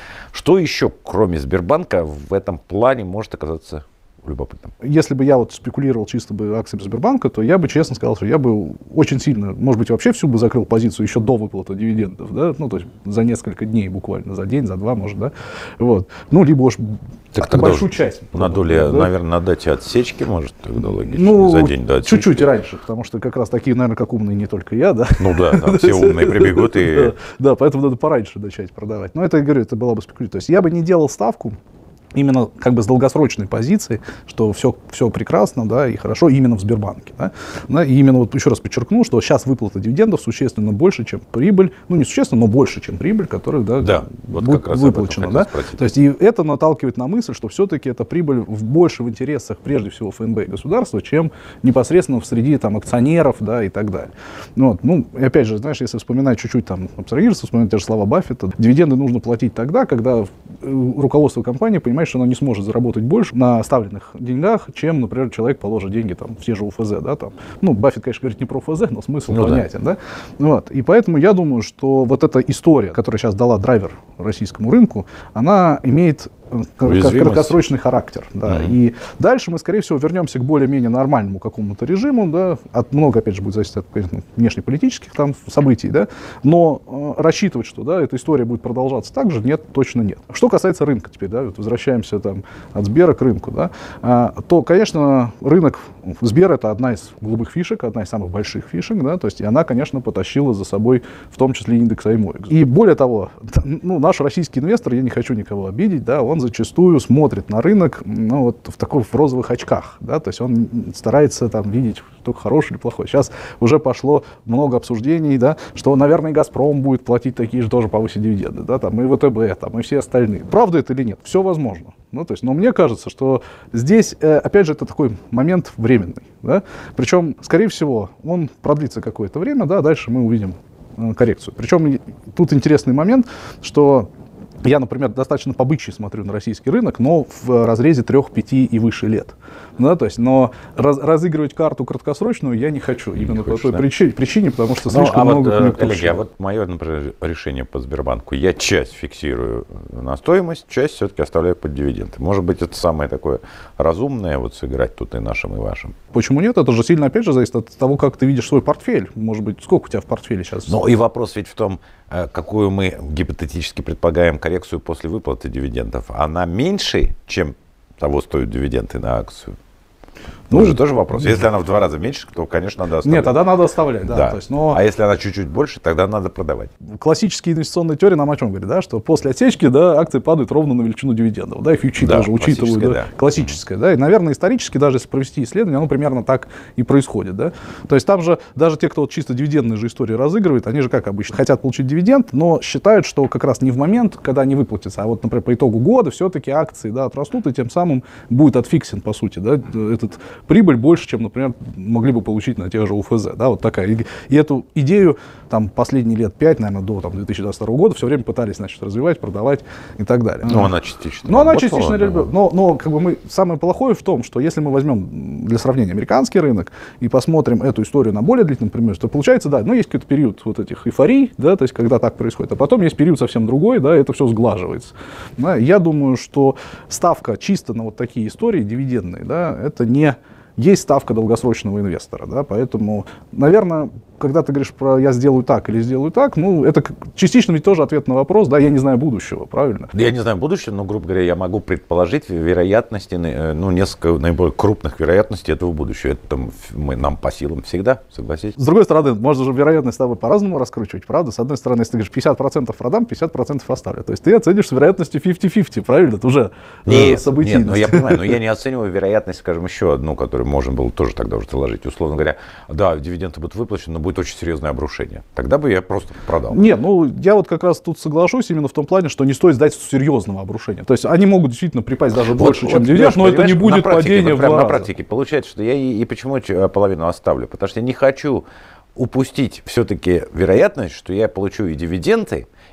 Что еще, кроме Сбербанка, в этом плане может оказаться любопытным? Если бы я вот спекулировал чисто бы акциями Сбербанка, то я бы честно сказал, что я бы очень сильно, может быть, вообще всю бы закрыл позицию еще до выплаты дивидендов, да, ну, то есть за несколько дней буквально, за день, за два, может, да, вот, ну, либо уж так тогда большую часть. На доле, да? наверное, на дате отсечки, может, тогда логично, ну, за день до отсечки. Чуть-чуть раньше, потому что как раз такие, наверное, как умные не только я, да. Ну да, там все умные прибегут и... Да, поэтому надо пораньше начать продавать. Но это, я говорю, это была бы спекуляция. То есть я бы не делал ставку именно как бы с долгосрочной позиции, что все, все прекрасно, да, и хорошо именно в Сбербанке. Да. Да, и именно вот еще раз подчеркну, что сейчас выплата дивидендов существенно больше, чем прибыль, ну не существенно, но больше, чем прибыль, которая, да, да, вот будет как раз выплачена. Да. То есть и это наталкивает на мысль, что все-таки эта прибыль в больше в интересах прежде всего ФНБ и государства, чем непосредственно в среди там, акционеров, да, и так далее. Ну, вот, ну, и опять же, знаешь, если вспоминать чуть-чуть там абстрагироваться, вспоминать те же слова Баффета, дивиденды нужно платить тогда, когда руководство компании понимает, что она не сможет заработать больше на оставленных деньгах, чем, например, человек положит деньги там, в те же УФЗ. Да, там. Ну, Баффет, конечно, говорит не про УФЗ, но смысл ну, понятен. Да. Да? Вот. И поэтому я думаю, что вот эта история, которая сейчас дала драйвер российскому рынку, она имеет краткосрочный характер. Да. Mm-hmm. И дальше мы, скорее всего, вернемся к более-менее нормальному какому-то режиму. Да. От много, опять же, будет зависеть от, конечно, внешнеполитических там, событий. Да. Но э, рассчитывать, что да, эта история будет продолжаться так же, нет, точно нет. Что касается рынка теперь, да, вот возвращаемся там, от Сбера к рынку, да, а, то, конечно, рынок Сбер — это одна из голубых фишек, одна из самых больших фишек, да, то есть и она, конечно, потащила за собой в том числе индекс аймовикс. И более того, ну, наш российский инвестор, я не хочу никого обидеть, да, он зачастую смотрит на рынок, ну, вот в такой в розовых очках, да, то есть он старается там видеть только хороший или плохой. Сейчас уже пошло много обсуждений, да, что, наверное, Газпром будет платить такие же тоже повысить дивиденды, да, там и ВТБ, там и все остальные. Правда это или нет? Все возможно. Ну, то есть, но мне кажется, что здесь, э, опять же, это такой момент временный, да, причем, скорее всего, он продлится какое-то время, да, дальше мы увидим э, коррекцию. Причем тут интересный момент, что я, например, достаточно побычьи смотрю на российский рынок, но в разрезе трех-пяти и выше лет. Да, то есть, но раз, разыгрывать карту краткосрочную я не хочу. Именно не по той да? причине, причине, потому что слишком ну, а много вот, коллеги, а вот мое, например, решение по Сбербанку. Я часть фиксирую на стоимость, часть все-таки оставляю под дивиденды. Может быть, это самое такое разумное, вот сыграть тут и нашим, и вашим. Почему нет? Это же сильно, опять же, зависит от того, как ты видишь свой портфель. Может быть, сколько у тебя в портфеле сейчас? Ну и вопрос ведь в том, какую мы гипотетически предполагаем коррекцию после выплаты дивидендов. Она меньше, чем того стоят дивиденды на акцию? Ну, это же тоже вопрос. Если она в два раза меньше, то, конечно, надо оставлять. Нет, тогда надо оставлять, да. да. То есть, но... А если она чуть-чуть больше, тогда надо продавать. Классические инвестиционные теории нам о чем говорят, да, что после отсечки, да, акции падают ровно на величину дивидендов, да, и фьючи да, тоже учитывают, да, да. классическое, да, и, наверное, исторически, даже если провести исследование, оно примерно так и происходит, да. То есть там же даже те, кто вот чисто дивидендные же истории разыгрывает, они же, как обычно, хотят получить дивиденд, но считают, что как раз не в момент, когда они выплатятся, а вот, например, по итогу года все-таки акции, да, отрастут, и тем самым будет отфиксен, по сути, да, этот прибыль больше, чем, например, могли бы получить на тех же УФЗ, да, вот такая. И, и эту идею там последние лет пять, наверное, до там, две тысячи двадцать второго года все время пытались, значит, развивать, продавать и так далее. Но она частично. Но она частично, да. но, но как бы мы, самое плохое в том, что если мы возьмем для сравнения американский рынок и посмотрим эту историю на более длительном примере, то получается, да, ну, есть какой-то период вот этих эйфорий, да, то есть когда так происходит, а потом есть период совсем другой, да, это все сглаживается. Да. Я думаю, что ставка чисто на вот такие истории дивидендные, да, это не есть ставка долгосрочного инвестора, да, поэтому, наверное, когда ты говоришь про «я сделаю так» или «сделаю так», ну, это частично ведь тоже ответ на вопрос, да, я не знаю будущего, правильно? Я не знаю будущего, но, грубо говоря, я могу предположить вероятности, ну, несколько наиболее крупных вероятностей этого будущего. Это там, мы, нам по силам всегда, согласитесь? С другой стороны, можно же вероятность с тобой по-разному раскручивать, правда? С одной стороны, если ты говоришь пятьдесят процентов продам, пятьдесят процентов оставлю. То есть ты оценишь с вероятностью пятьдесят на пятьдесят, правильно? Это уже нет, событийность. Нет, ну я понимаю, но я не оцениваю вероятность, скажем, еще одну, которую можно было тоже тогда уже заложить. Условно говоря, да, дивиденды будут выплачены, но будет очень серьезное обрушение. Тогда бы я просто продал. Нет, ну я вот как раз тут соглашусь именно в том плане, что не стоит ждать серьезного обрушения. То есть они могут действительно припасть даже вот, больше, вот, чем дивиденд, но это не будет падение в два раза. На практике получается, что я и, и почему половину оставлю? Потому что я не хочу упустить все-таки вероятность, что я получу и дивиденды,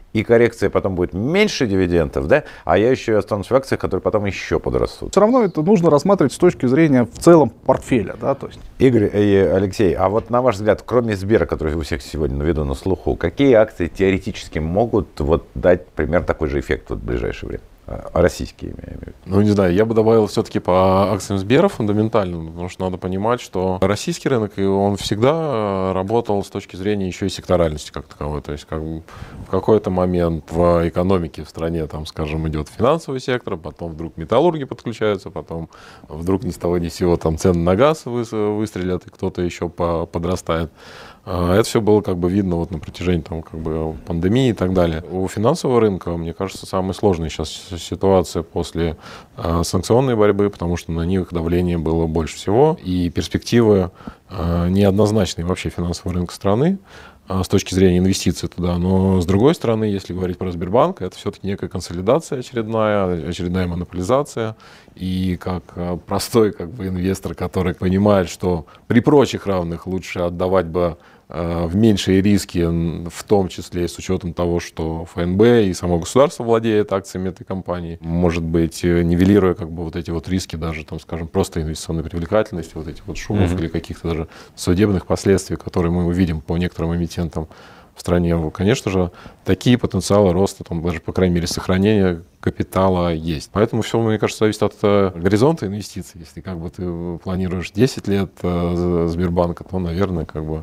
и коррекция потом будет меньше дивидендов, да, а я еще и останусь в акциях, которые потом еще подрастут. Все равно это нужно рассматривать с точки зрения в целом портфеля, да, то есть. Игорь и Алексей, а вот на ваш взгляд, кроме Сбера, который у всех сегодня на виду на слуху, какие акции теоретически могут вот дать примерно такой же эффект вот в ближайшее время? Российские, я имею в виду. Ну, не знаю, я бы добавил все-таки по акциям Сбера фундаментальным, потому что надо понимать, что российский рынок, и он всегда работал с точки зрения еще и секторальности как таковой. То есть как бы в какой-то момент в экономике в стране, там, скажем, идет финансовый сектор, потом вдруг металлурги подключаются, потом вдруг ни с того ни с сего там цены на газ выстрелят, и кто-то еще подрастает. Это все было как бы видно вот на протяжении там, как бы, пандемии и так далее. У финансового рынка, мне кажется, самая сложная сейчас ситуация после э, санкционной борьбы, потому что на них давление было больше всего, и перспективы э, неоднозначные вообще финансового рынка страны э, с точки зрения инвестиций туда. Но с другой стороны, если говорить про Сбербанк, это все-таки некая консолидация очередная, очередная монополизация. И как э, простой как бы, инвестор, который понимает, что при прочих равных лучше отдавать бы в меньшие риски, в том числе и с учетом того, что ФНБ и само государство владеет акциями этой компании, может быть, нивелируя как бы вот эти вот риски даже, там, скажем, просто инвестиционной привлекательности, вот этих вот шумов mm-hmm. или каких-то даже судебных последствий, которые мы увидим по некоторым эмитентам в стране. Конечно же, такие потенциалы роста, там, даже, по крайней мере, сохранения капитала есть. Поэтому все, мне кажется, зависит от э, горизонта инвестиций. Если как бы ты планируешь десять лет э, Сбербанка, то, наверное, как бы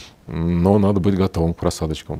но надо быть готовым к просадочкам.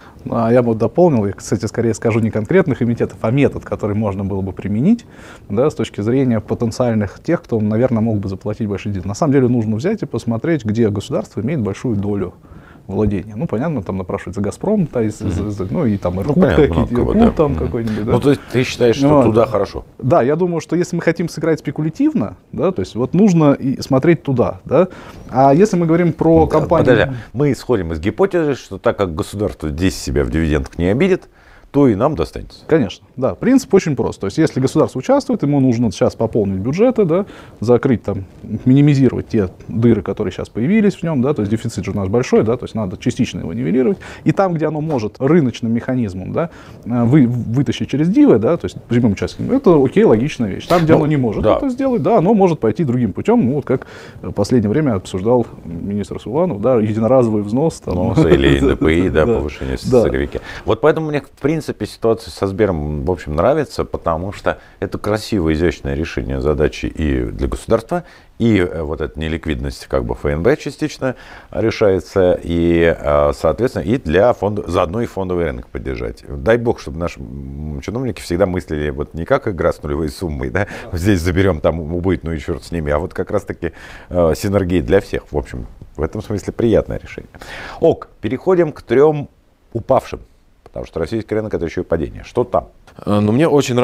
А я бы дополнил, я, кстати, скорее скажу не конкретных эмитентов, а метод, который можно было бы применить, да, с точки зрения потенциальных тех, кто, наверное, мог бы заплатить большие деньги. На самом деле нужно взять и посмотреть, где государство имеет большую долю владения. Ну, понятно, там напрашивается «Газпром», та, из, mm-hmm. ну, и там «Иркут», ну, Иркут да. там mm-hmm. какой-нибудь. Да. Ну, то есть ты считаешь, что ну, туда хорошо? Да, я думаю, что если мы хотим сыграть спекулятивно, да, то есть вот нужно и смотреть туда, да. А если мы говорим про да, компанию... Подожди, мы исходим из гипотезы, что так как государство здесь себя в дивидендах не обидит, то и нам достанется. Конечно, да. Принцип очень прост. То есть, если государство участвует, ему нужно сейчас пополнить бюджеты, да, закрыть там, минимизировать те дыры, которые сейчас появились в нем, да, то есть дефицит же у нас большой, да, то есть надо частично его нивелировать. И там, где оно может рыночным механизмом, да, вы, вытащить через дивы, да, то есть прямым участком, это окей, логичная вещь. Там, где ну, оно не может да. это сделать, да, оно может пойти другим путем. Ну, вот как в последнее время обсуждал министр Суланов, да, единоразовый взнос. Там, ну, или эн дэ пэ и, да, повышение сырьевики. Вот поэтому мне, в принципе, В принципе, ситуация со Сбером, в общем, нравится, потому что это красивое, изящное решение задачи и для государства, и вот эта неликвидность как бы эф эн бэ частично решается, и, соответственно, и для фонда, заодно и фондовый рынок поддержать. Дай бог, чтобы наши чиновники всегда мыслили вот не как игра с нулевой суммой, да, здесь заберем, там убыть, ну и черт с ними, а вот как раз-таки э, синергии для всех. В общем, в этом смысле приятное решение. Ок, переходим к трем упавшим. Потому что российский рынок – это еще и падение. Что там? Ну, мне очень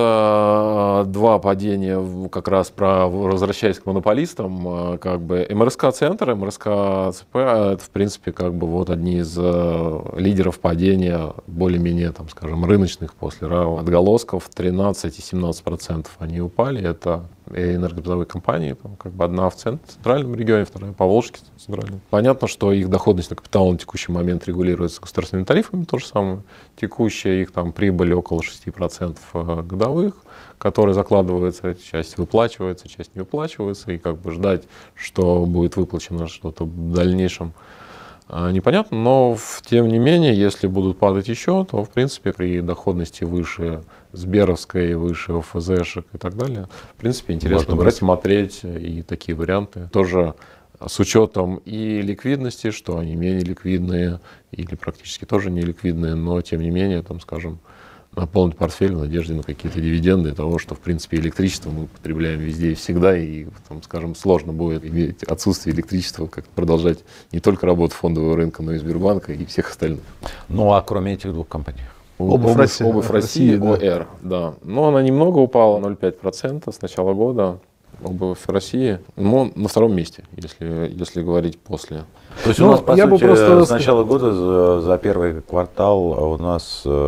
нравятся два падения, как раз про возвращаясь к монополистам, как бы эм эр эс ка-центр, эм эр эс ка-цэ пэ, это, в принципе, как бы вот одни из лидеров падения, более-менее, там, скажем, рыночных после РАО отголосков, тринадцать и семнадцать процентов они упали, это энергобезовые компании, там, как бы одна в центральном регионе, вторая по Волжске центральном. Понятно, что их доходность на капитал на текущий момент регулируется государственными тарифами, то же самое. Текущая их там прибыль около шесть процентов годовых, которые закладываются, часть выплачивается, часть не выплачивается, и как бы ждать, что будет выплачено что-то в дальнейшем, непонятно, но тем не менее, если будут падать еще, то в принципе при доходности выше Сберовской, выше о эф зэшек и так далее, в принципе интересно брать, смотреть и такие варианты. Тоже с учетом и ликвидности, что они менее ликвидные или практически тоже не ликвидные, но тем не менее, там, скажем, наполнить портфель в надежде на какие-то дивиденды, того, что, в принципе, электричество мы потребляем везде и всегда, и, там, скажем, сложно будет иметь отсутствие электричества, как продолжать не только работу фондового рынка, но и Сбербанка и всех остальных. Ну, а кроме этих двух компаний? Обувь России, обувь России, России да. ОР, да. Но она немного упала, ноль целых пять десятых процента с начала года. Обувь России, ну, на втором месте, если, если говорить после. То есть ну, у нас, по я сути, бы просто... с начала года за, за первый квартал у нас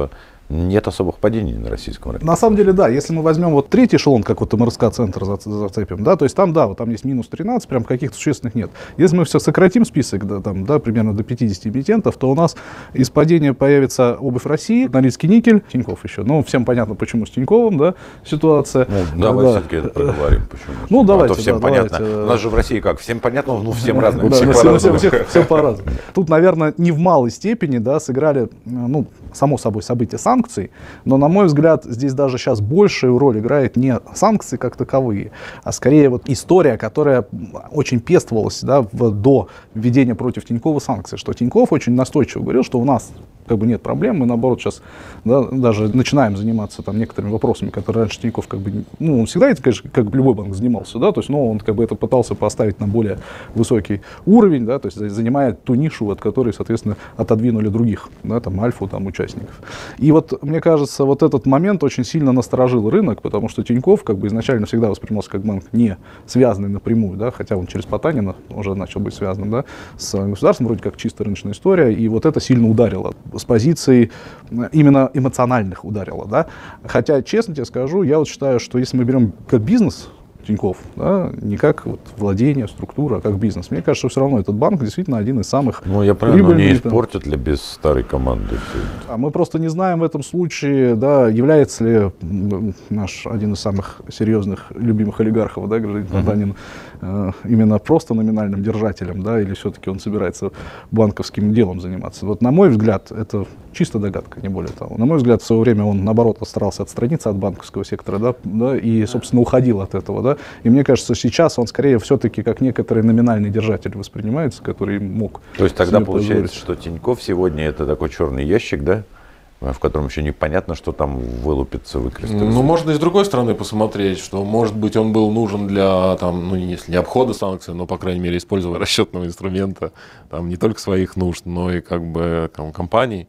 нет особых падений на российском рынке. На самом деле, да, если мы возьмем вот третий эшелон, как вот МРСК-центр зацепим, да, то есть там, да, вот там есть минус тринадцать, прям каких-то существенных нет. Если мы все сократим список, да, там, да, примерно до пятидесяти эмитентов, то у нас из падения появится обувь России, Норильский никель, Тинькофф еще. Ну, всем понятно, почему с Тиньковым, да, ситуация. Ну, давай да. все-таки это проговорим, почему. Ну, давайте, а то всем да, понятно. давайте. У нас же в России как, всем понятно, ну, всем разное. Да, всем всем, по-разному. всем, всем, всем по-разному. Тут, наверное, не в малой степени, да, сыграли, ну, само собой, события санкций, но, на мой взгляд, здесь даже сейчас большую роль играет не санкции как таковые, а скорее вот история, которая очень пестовалась, да, в, до введения против Тинькова санкций, что Тиньков очень настойчиво говорил, что у нас как бы нет проблем, мы наоборот сейчас, да, даже начинаем заниматься там некоторыми вопросами, которые раньше Тиньков как бы, ну, он всегда это, конечно, как любой банк занимался, да, то есть, но он как бы это пытался поставить на более высокий уровень, да, то есть занимая ту нишу, от которой, соответственно, отодвинули других, да, там, альфу, там, участников. И вот, мне кажется, вот этот момент очень сильно насторожил рынок, потому что Тиньков как бы изначально всегда воспринимался как банк не связанный напрямую, да, хотя он через Потанина уже начал быть связанным, да, с государством, вроде как чисто рыночная история, и вот это сильно ударило. С позиции именно эмоциональных ударило, да. Хотя, честно тебе скажу, я вот считаю, что если мы берем как бизнес Тиньков, да, не как вот владение, структура, а как бизнес, мне кажется, что все равно этот банк действительно один из самых Ну, я понимаю, но не прибыльных, там. испортят ли без старой команды? А мы просто не знаем в этом случае, да, является ли м, наш один из самых серьезных любимых олигархов, да, гражданин Потанин, э, именно просто номинальным держателем, да, или все-таки он собирается банковским делом заниматься. Вот на мой взгляд, это чисто догадка, не более того. На мой взгляд, в свое время он, наоборот, старался отстраниться от банковского сектора, да, да, и, собственно, уходил от этого, да. И мне кажется, сейчас он скорее все-таки как некоторый номинальный держатель воспринимается, который мог. То есть тогда себе получается, позволить. что Тиньков сегодня это такой черный ящик, да, в котором еще непонятно, что там вылупится, выкристаллизуется. Ну, можно и с другой стороны посмотреть, что, может быть, он был нужен для, там, ну, если не обхода санкций, но, по крайней мере, использования расчетного инструмента, там, не только своих нужд, но и, как бы, там, компаний.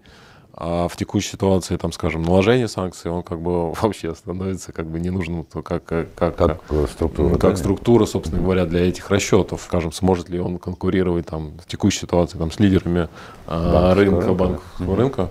А в текущей ситуации, там, скажем, наложение санкций, он как бы вообще становится как бы ненужным, как, как, как, Как структура. как да? структура, собственно говоря, для этих расчетов. Скажем, сможет ли он конкурировать там, в текущей ситуации там, с лидерами а, рынка, рынка. банковского рынка,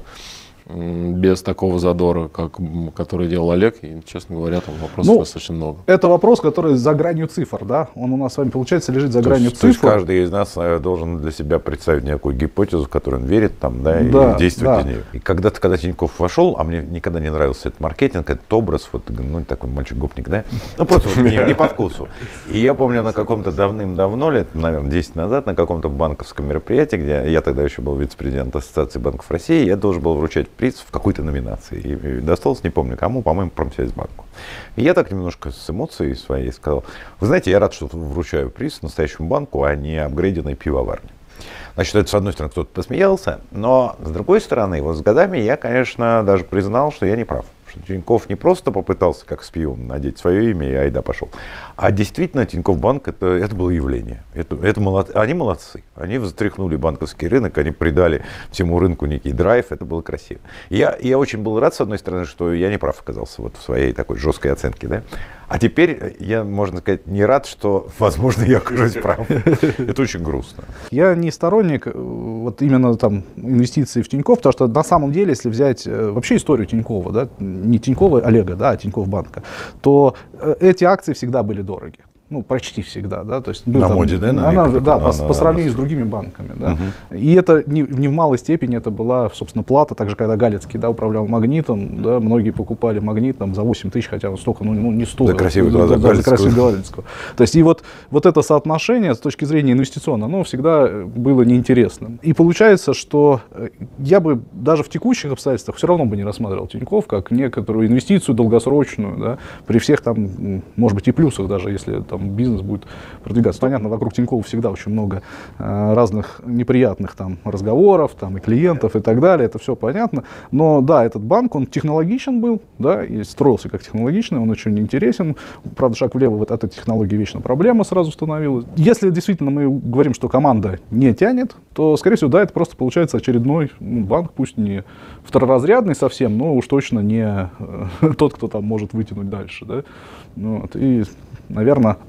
м, без такого задора, как, м, который делал Олег. И, честно говоря, там вопросов Ну, достаточно много. Это вопрос, который за гранью цифр, да? Он у нас с вами, получается, лежит за То гранью есть, то есть цифр. каждый из нас э, должен для себя представить некую гипотезу, в которую он верит, там, да, Да, и действовать да. из нее. И когда-то, когда Тиньков вошел, а мне никогда не нравился этот маркетинг, этот образ, вот, ну, такой мальчик-гопник, да, ну, просто вот не, не по вкусу. И я помню на каком-то давным-давно, лет, наверное, десять назад, на каком-то банковском мероприятии, где я тогда еще был вице-президент Ассоциации банков России, я должен был вручать приз в какой-то номинации. И, и досталось, не помню кому, по-моему, Промсвязьбанку. И я так немножко с эмоцией своей сказал: вы знаете, я рад, что вручаю приз настоящему банку, а не апгрейденной пивоварне. Значит, это, с одной стороны, кто-то посмеялся, но, с другой стороны, вот с годами я, конечно, даже признал, что я не прав. Что Тиньков не просто попытался, как шпион, надеть свое имя и айда пошел, а действительно Тинькофф-банк это, это было явление. Это, это молод... Они молодцы. Они встряхнули банковский рынок, они придали всему рынку некий драйв, это было красиво. И я, я очень был рад, с одной стороны, что я не прав оказался вот в своей такой жесткой оценке. Да? А теперь я, можно сказать, не рад, что, возможно, я окажусь прав. Это очень грустно. Я не сторонник э, вот именно там инвестиций в Тинькофф, потому что на самом деле, если взять э, вообще историю Тинькова, да, не Тинькова Олега, да, а Тинькофф-банка, то э, эти акции всегда были дороги. Ну, почти всегда, да, то есть... Был, На там, моде, да? Она, на да, она, по, она, по сравнению она... с другими банками, да. Угу. И это не, не в малой степени, это была, собственно, плата, также когда Галицкий, да, управлял Магнитом, да, многие покупали Магнит там за восемь тысяч, хотя вот столько, ну, ну не стоит. За красивые глаза да, за красивые Галицкого. Галицкого. То есть и вот, вот это соотношение с точки зрения инвестиционного, оно всегда было неинтересным. И получается, что я бы даже в текущих обстоятельствах все равно бы не рассматривал Тинькофф как некоторую инвестицию долгосрочную, да, при всех там, может быть, и плюсах, даже если там бизнес будет продвигаться. Понятно, вокруг Тинькова всегда очень много э, разных неприятных там разговоров, там и клиентов и так далее, это все понятно. Но да, этот банк, он технологичен был, да, и строился как технологичный, он очень интересен. Правда, шаг влево, вот от этой технологии вечно проблема сразу становилась. Если действительно мы говорим, что команда не тянет, то, скорее всего, да, это просто получается очередной ну, банк, пусть не второразрядный совсем, но уж точно не э, тот, кто там может вытянуть дальше, да. Вот, и, наверное,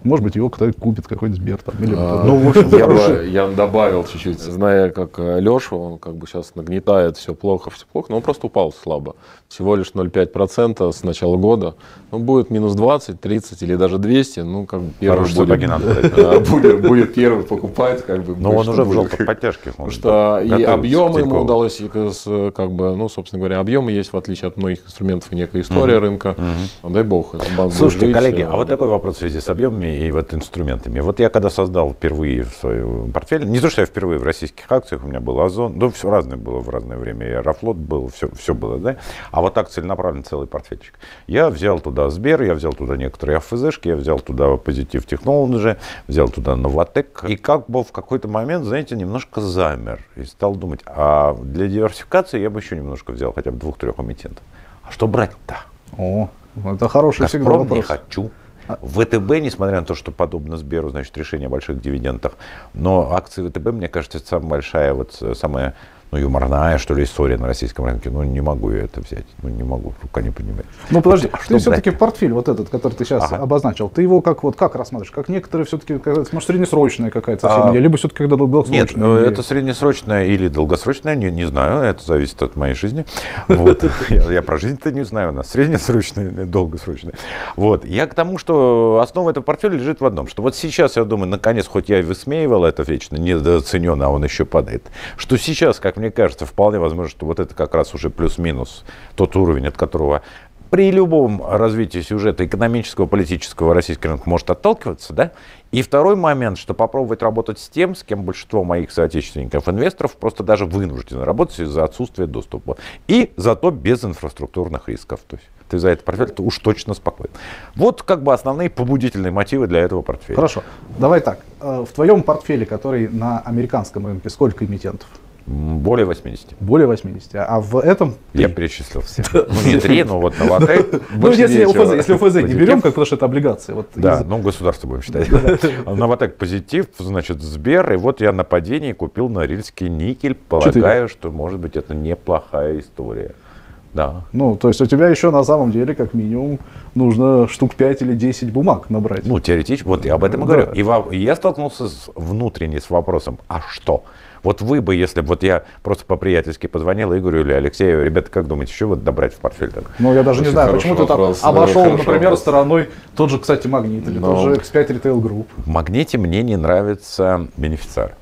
Может быть, его кто-то купит, какой-нибудь Сбер. Там, или, а, ну, в общем, я, бы, я добавил чуть-чуть, зная, как Леша, он как бы сейчас нагнетает, все плохо, все плохо, но он просто упал слабо. Всего лишь ноль целых пять десятых процента с начала года. Ну, будет минус двадцать, тридцать или даже двести. Ну, как бы первый будет, надо будет, будет первый покупать. Как бы, но он уже в желтой подтяжке. Потому что и объемы ему удалось, и, как бы, ну, собственно говоря, объемы есть, в отличие от многих инструментов, и некая история mm-hmm. рынка. Mm-hmm. Дай бог. Слушайте, жить, коллеги, а вот такой вопрос в связи с объемами и вот инструментами. Вот я когда создал впервые свой портфель, не то, что я впервые в российских акциях, у меня был Озон, ну, все разное было в разное время, и Аэрофлот был, все, все было, да, а вот так целенаправленно целый портфельчик. Я взял туда Сбер, я взял туда некоторые АФЗшки, я взял туда Positive Technology, взял туда Novatec, и как бы в какой-то момент, знаете, немножко замер, и стал думать, а для диверсификации я бы еще немножко взял, хотя бы двух-трех эмитентов. А что брать-то? О, это хороший всегда вопрос. Не хочу. ВТБ, несмотря на то, что подобно Сберу, значит, решение о больших дивидендах, но акции ВТБ, мне кажется, это самая большая, вот самая, ну, юморная, что ли, история на российском рынке. Ну, не могу я это взять. Ну, не могу, рука не понимает. Ну, подожди, а ты все-таки портфель вот этот, который ты сейчас ага. обозначил, ты его как вот как рассматриваешь? Как некоторые все-таки, может, среднесрочная какая-то а, либо все-таки когда долгосрочная? Нет, ну, это среднесрочная или долгосрочная, не, не знаю, это зависит от моей жизни. Вот. Я про жизнь-то не знаю, у нас среднесрочная или долгосрочная. Вот. Я к тому, что основа этого портфеля лежит в одном, что вот сейчас, я думаю, наконец, хоть я и высмеивал это вечно, недооцененно, а он еще падает, что сейчас, как мне кажется, вполне возможно, что вот это как раз уже плюс-минус тот уровень, от которого при любом развитии сюжета экономического, политического российский рынок может отталкиваться, да? И второй момент, что попробовать работать с тем, с кем большинство моих соотечественников, инвесторов просто даже вынуждены работать из-за отсутствия доступа. И зато без инфраструктурных рисков. То есть ты за этот портфель уж точно спокоен. Вот как бы основные побудительные мотивы для этого портфеля. Хорошо. Давай так. В твоем портфеле, который на американском рынке, сколько эмитентов? Более восьмидесяти. Более восьмидесяти. А в этом... Я перечислил все. Ну, не три, но вот Novatec. Ну, если ОФЗ не берем, как потому что это облигации. Да, ну, государство будем считать. Novatec Positive, значит, Сбер. И вот я на падении купил Норильский никель. Полагаю, что, может быть, это неплохая история. Да. Ну, то есть у тебя еще на самом деле, как минимум, нужно штук пять или десять бумаг набрать. Ну, теоретически, вот я об этом и говорю. И, во, и я столкнулся с, внутренне с вопросом, а что? Вот вы бы, если бы вот я просто по-приятельски позвонил Игорю или Алексею, ребята, как думаете, что вот добрать в портфель? Ну, я даже не знаю, почему ты там обошел, например, стороной тот же, кстати, Магнит или тот же икс пять Retail Group. В Магните мне не нравится бенефициар.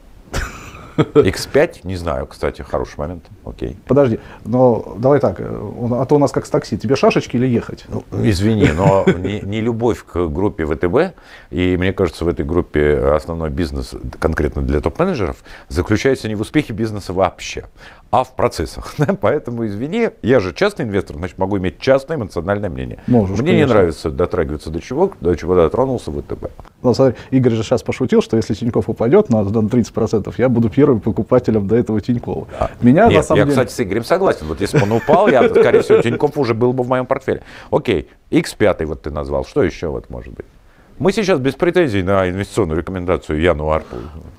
икс пять, не знаю, кстати, хороший момент, окей. Подожди, но давай так, а то у нас как с такси, тебе шашечки или ехать? Извини, но не, не любовь к группе ВТБ, и мне кажется, в этой группе основной бизнес, конкретно для топ-менеджеров, заключается не в успехе бизнеса вообще, а в процессах. Поэтому, извини, я же частный инвестор, значит, могу иметь частное эмоциональное мнение. Можешь, Мне конечно. не нравится дотрагиваться до чего, до чего дотронулся ВТБ. Ну, смотри, Игорь же сейчас пошутил, что если Тинькофф упадет на тридцать процентов, я буду первым покупателем до этого Тинькова. Да. Меня, Нет, на самом я, деле... кстати, с Игорем согласен. Вот если бы он упал, я, скорее всего, Тинькофф уже был бы в моем портфеле. Окей, икс пять вот ты назвал. Что еще вот может быть? Мы сейчас без претензий на инвестиционную рекомендацию Яну Арпу.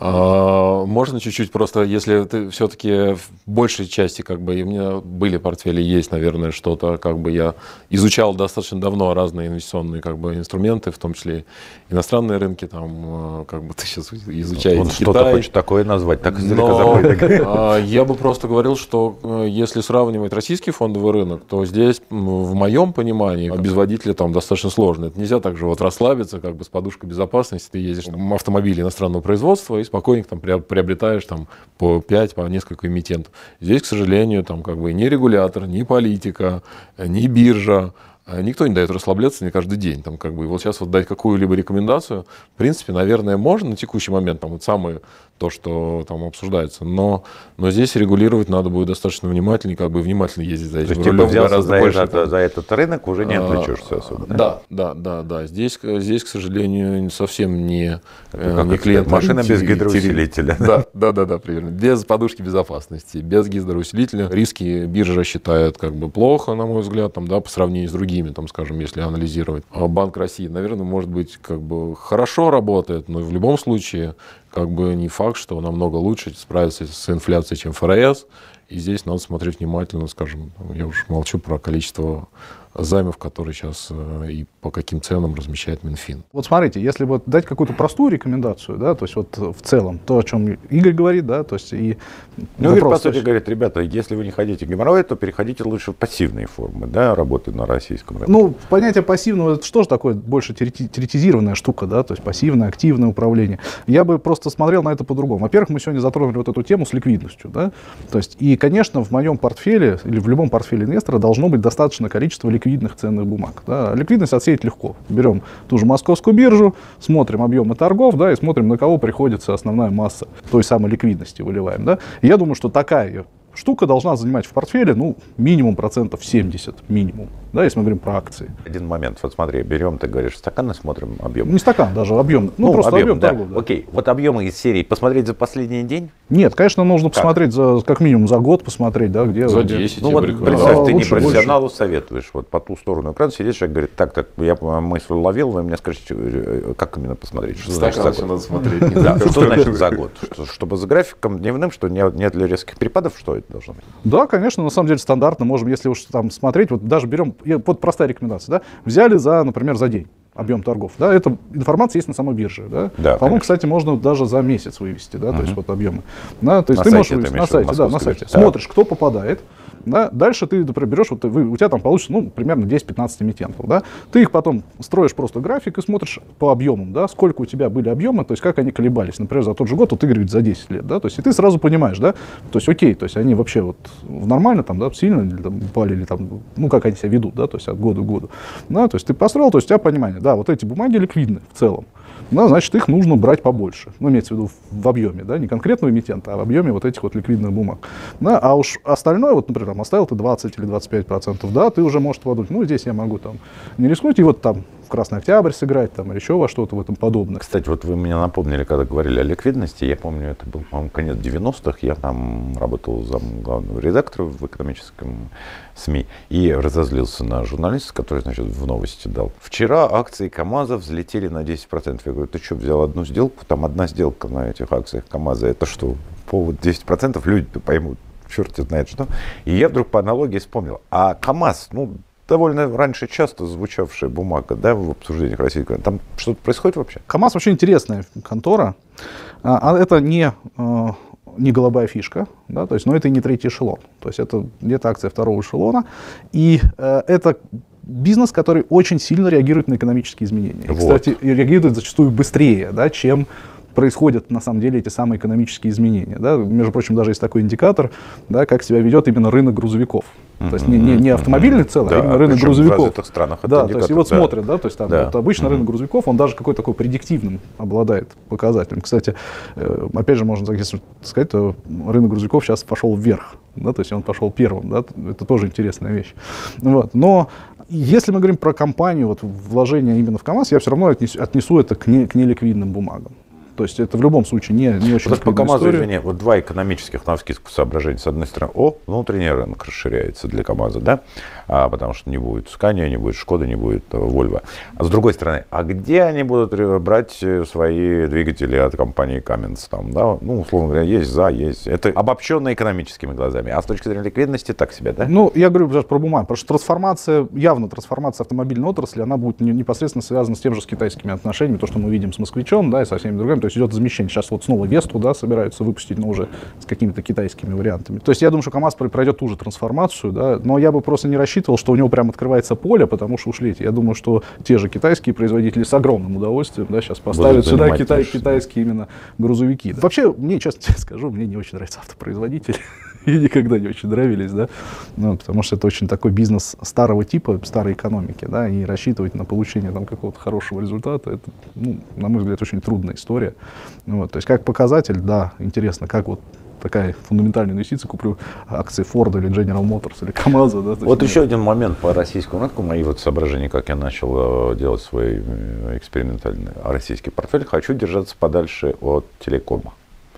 А, можно чуть-чуть просто, если ты все-таки в большей части, как бы, и у меня были портфели, есть, наверное, что-то, как бы я изучал достаточно давно разные инвестиционные, как бы, инструменты, в том числе иностранные рынки, там, как бы ты сейчас изучаете Он Китай. Что-то хочет такое назвать, так издалека забыть. А, я бы просто говорил, что если сравнивать российский фондовый рынок, то здесь, в моем понимании, без водителя там достаточно сложно. Это нельзя так же вот расслабиться, как бы с подушкой безопасности, ты ездишь в автомобиле иностранного производства и спокойненько там приобретаешь там по пять, по несколько эмитентов. Здесь, к сожалению, там как бы ни регулятор, ни политика, ни биржа, никто не дает расслабляться не каждый день. Там, как бы, и вот сейчас вот дать какую-либо рекомендацию, в принципе, наверное, можно на текущий момент, там вот самое то, что там обсуждается, но, но здесь регулировать надо будет достаточно внимательно, как бы внимательно ездить за этим. То есть, типа, взялся за, больше, этот, за этот рынок, уже не отвлечешься особо. Да, да, да, да. да. Здесь, здесь, к сожалению, совсем не, не клиент. Машина без гидроусилителя. Да, да, да, да, примерно. Без подушки безопасности, без гидроусилителя. Риски биржа считает как бы плохо, на мой взгляд, там, да, по сравнению с другими, там, скажем, если анализировать. А Банк России, наверное, может быть, как бы хорошо работает, но в любом случае, как бы не факт, что намного лучше справится с инфляцией, чем ФРС. И здесь надо смотреть внимательно, скажем, я уж молчу про количество займов, которые сейчас э, и по каким ценам размещает Минфин. Вот смотрите, если вот дать какую-то простую рекомендацию, да, то есть вот в целом, то, о чем Игорь говорит, да, то есть и... Ну, Игорь, по сути, есть... говорит, ребята, если вы не хотите геморроя, то переходите лучше в пассивные формы, да, работы на российском рынке. Ну, понятие пассивного, это что же такое больше теоретизированная штука, да, то есть пассивное, активное управление. Я бы просто смотрел на это по-другому. Во-первых, мы сегодня затронули вот эту тему с ликвидностью, да, то есть и, конечно, в моем портфеле или в любом портфеле инвестора должно быть достаточное количество ликвидных ценных бумаг. Да. Ликвидность отсеять легко. Берем ту же московскую биржу, смотрим объемы торгов, да, и смотрим, на кого приходится основная масса той самой ликвидности выливаем. Да. И я думаю, что такая штука должна занимать в портфеле, ну, минимум процентов семьдесят, минимум, да, если мы говорим про акции. Один момент, вот смотри, берем, ты говоришь, стакан и смотрим объем. Не стакан, даже объем, ну, ну просто объем, объем да. торгов. Да. Окей, вот объемы из серии посмотреть за последний день? Нет, конечно, нужно как? посмотреть, за, как минимум за год посмотреть, да, где... За где. десять, ну, вот представь, а, ты лучше, не профессионалу больше. Советуешь, вот по ту сторону экрана сидишь, человек говорит, так, так, я мысль ловил, вы мне скажите, как именно посмотреть? Что стакан значит, надо смотреть. Да, что значит за год? Чтобы за графиком дневным, что нет ли резких перепадов, что это должно быть? Да, конечно, на самом деле стандартно, можем, если уж там смотреть, вот даже берем, вот простая рекомендация, да, взяли за, например, за день объем торгов, да, эта информация есть на самой бирже, да, да по-моему, кстати, можно даже за месяц вывести, да, uh-huh. то есть вот объемы, да, то есть на ты сайте, можешь вывести на сайте, да, на сайте, да. Смотришь, кто попадает, да, дальше ты, например, берешь, вот, вы, у тебя там получится, ну, примерно десять-пятнадцать эмитентов, да, ты их потом строишь просто график и смотришь по объемам, да, сколько у тебя были объемы, то есть как они колебались, например, за тот же год, вот Игорь говорит, за десять лет, да, то есть и ты сразу понимаешь, да, то есть окей, то есть они вообще вот нормально там, да, сильно или там упали, или там, ну, как они себя ведут, да, то есть от года к году, да, то есть ты построил, то есть у тебя понимание, да, вот эти бумаги ликвидны в целом. Ну, значит, их нужно брать побольше. Ну, имеется в виду в объеме, да, не конкретного эмитента, а в объеме вот этих вот ликвидных бумаг. Да, а уж остальное, вот, например, там, оставил ты двадцать или двадцать пять процентов, да, ты уже можешь подумать, ну, здесь я могу там не рискнуть, и вот там в Красный Октябрь сыграть, там, или еще во что-то в этом подобное. Кстати, вот вы меня напомнили, когда говорили о ликвидности, я помню, это был, по-моему, конец девяностых, я там работал зам главного редактора в экономическом СМИ и разозлился на журналиста, который, значит, в новости дал. Вчера акции КамАЗа взлетели на десять процентов. Я говорю, ты что, взял одну сделку? Там одна сделка на этих акциях КамАЗа. Это что, повод десять процентов? Люди поймут, черт знает что. И я вдруг по аналогии вспомнил. А КамАЗ, ну, довольно раньше часто звучавшая бумага, да, в обсуждениях российского. Там что-то происходит вообще? КамАЗ вообще интересная контора. А это не, не голубая фишка, да, то есть, но это и не третий эшелон. То есть это где-то акция второго эшелона. И э, это бизнес, который очень сильно реагирует на экономические изменения. Вот. И, кстати, реагирует зачастую быстрее, да, чем происходят на самом деле эти самые экономические изменения. Да? Между прочим, даже есть такой индикатор, да, как себя ведет именно рынок грузовиков. Mm-hmm. То есть не, не, не автомобильный целый, да, а именно рынок грузовиков. В развитых странах да, то есть и вот да. смотрят, да, то есть там да. вот обычно mm-hmm. рынок грузовиков, он даже какой-то такой предиктивным обладает показателем. Кстати, опять же, можно если сказать, то рынок грузовиков сейчас пошел вверх, да, то есть он пошел первым, да, это тоже интересная вещь. Вот. Но если мы говорим про компанию, вот вложение именно в КамАЗ, я все равно отнесу, отнесу это к, не, к неликвидным бумагам. То есть это в любом случае не, не очень вот по КамАЗу, извини, вот два экономических навскидку соображения. С одной стороны, о, внутренний рынок расширяется для КамАЗа, да, а, потому что не будет Скания, не будет Шкода, не будет Вольво. А с другой стороны, а где они будут брать свои двигатели от компании Cummins? Там, да? Ну, условно говоря, есть за, есть. Это обобщенно экономическими глазами. А с точки зрения ликвидности так себе, да? Ну, я говорю сейчас про бумагу, потому что трансформация, явно трансформация автомобильной отрасли, она будет непосредственно связана с тем же с китайскими отношениями, то, что мы видим с Москвичом, да, и со всеми другими. То есть идет замещение. Сейчас вот снова Весту, да, собираются выпустить, но уже с какими-то китайскими вариантами. То есть я думаю, что КамАЗ пройдет ту же трансформацию, да, но я бы просто не рассчитывал, что у него прям открывается поле, потому что ушли эти. Я думаю, что те же китайские производители с огромным удовольствием, да, сейчас поставят сюда китай, китайские именно грузовики. Да. Вообще, мне, честно скажу, мне не очень нравятся автопроизводители. И никогда не очень нравились, да, ну, потому что это очень такой бизнес старого типа, старой экономики, да, и рассчитывать на получение там какого-то хорошего результата, это, ну, на мой взгляд, очень трудная история. Вот, то есть как показатель, да, интересно, как вот такая фундаментальная инвестиция, куплю акции Форда или General Motors или КамАЗа. Да, вот еще один момент по российскому рынку, мои вот соображения, как я начал делать свой экспериментальный российский портфель, хочу держаться подальше от телекома.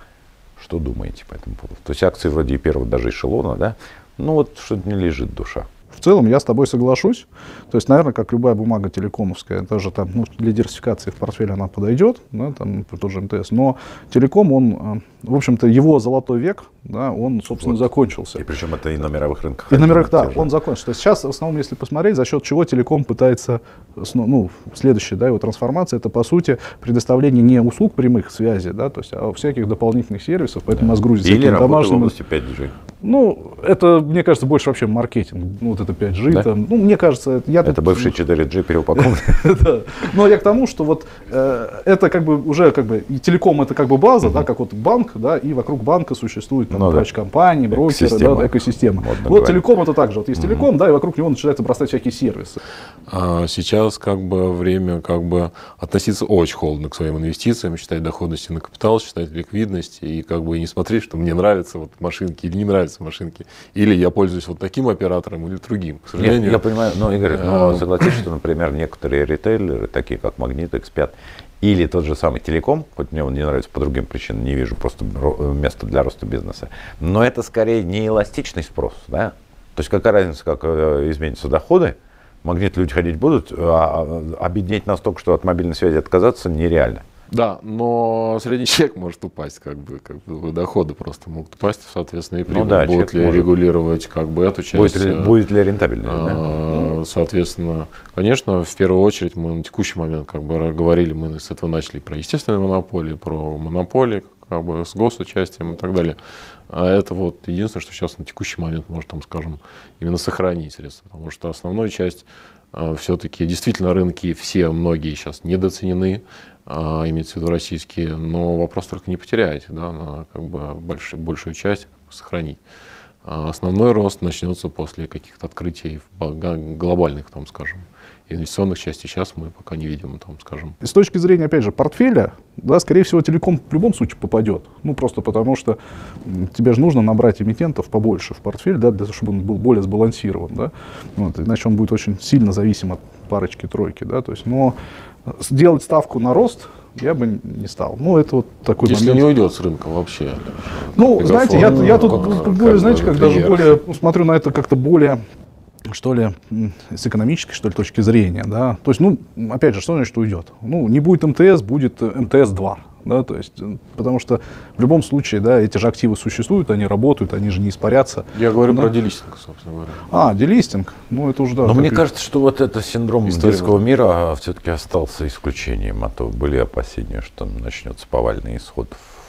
Что думаете по этому поводу? То есть акции вроде и первого даже эшелона, да? Ну вот что-то не лежит душа. в целом я с тобой соглашусь. То есть, наверное, как любая бумага телекомовская, даже там, ну, для диверсификации в портфеле она подойдет, да, там тот же эм тэ эс. Но телеком, он, в общем-то, его золотой век, да, он, собственно, вот. закончился. И причем это и на мировых рынках. И на мировых, да, он закончился. То есть сейчас, в основном, если посмотреть, за счет чего телеком пытается, ну, следующая, да, его трансформация, это, по сути, предоставление не услуг прямых связи, да, то есть, а всяких дополнительных сервисов, поэтому да. нас грузится. Или работа домашним... в области пять джи. Ну, это, мне кажется, больше вообще маркетинг. Ну, вот это пять джи. Да? Там, ну, мне кажется, я это тут... бывший четыре джи переупакован. Да. Но я к тому, что вот это как бы уже как бы и телеком это как бы база, да, как вот банк, да, и вокруг банка существует там компании, брокеры, да, экосистема. Вот телеком это также. Вот есть телеком, да, и вокруг него начинают обрастать всякие сервисы. Сейчас как бы время как бы относиться очень холодно к своим инвестициям, считать доходности на капитал, считать ликвидность и как бы не смотреть, что мне нравятся вот машинки или не нравятся машинки. Или я пользуюсь вот таким оператором или другим. К сожалению, я, я понимаю, но, Игорь, но согласись, что, например, некоторые ритейлеры, такие как Магнит, икс пять, или тот же самый телеком, хоть мне он не нравится по другим причинам, не вижу просто места для роста бизнеса, но это скорее не эластичный спрос, да? То есть какая разница, как изменятся доходы, Магнит люди ходить будут, а обеднеть настолько, что от мобильной связи отказаться нереально. Да, но средний чек может упасть, как бы, как бы доходы просто могут упасть, соответственно, и прибыль. Ну, да, будут ли может... регулировать как бы эту часть? Будет ли, будет ли рентабельность? А, да? Соответственно, конечно, в первую очередь мы на текущий момент, как бы говорили, мы с этого начали про естественные монополии, про монополии, как бы с госучастием и так далее. А это вот единственное, что сейчас на текущий момент может, там, скажем, именно сохранить средства, потому что основную часть все-таки действительно рынки все, многие сейчас недооценены, а, имеется в виду российские, но вопрос только не потерять, да, на как бы больш, большую часть сохранить. А основной рост начнется после каких-то открытий глобальных, там, скажем, инвестиционных частей. Сейчас мы пока не видим, там, скажем. С точки зрения, опять же, портфеля, да, скорее всего, телеком в любом случае попадет. Ну, просто потому что тебе же нужно набрать эмитентов побольше в портфель, да, для того, чтобы он был более сбалансирован, да. Вот, иначе он будет очень сильно зависим от парочки-тройки, да, то есть, но сделать ставку на рост я бы не стал. Ну, это вот такой Если момент. не уйдет с рынка вообще. Ну, Мегафон, знаете, я, я тут как, более, как знаете, как даже более, ну, смотрю на это как-то более, что ли, с экономической, что ли, точки зрения, да. То есть, ну, опять же, что значит уйдет? Ну, не будет эм тэ эс, будет эм тэ эс два. Да, то есть, потому что в любом случае, да, эти же активы существуют, они работают, они же не испарятся. Я говорю да. про делистинг, собственно говоря. А, делистинг, ну это уже да. Но мне и... кажется, что вот этот синдром История. детского мира все-таки остался исключением, а то были опасения, что начнется повальный исход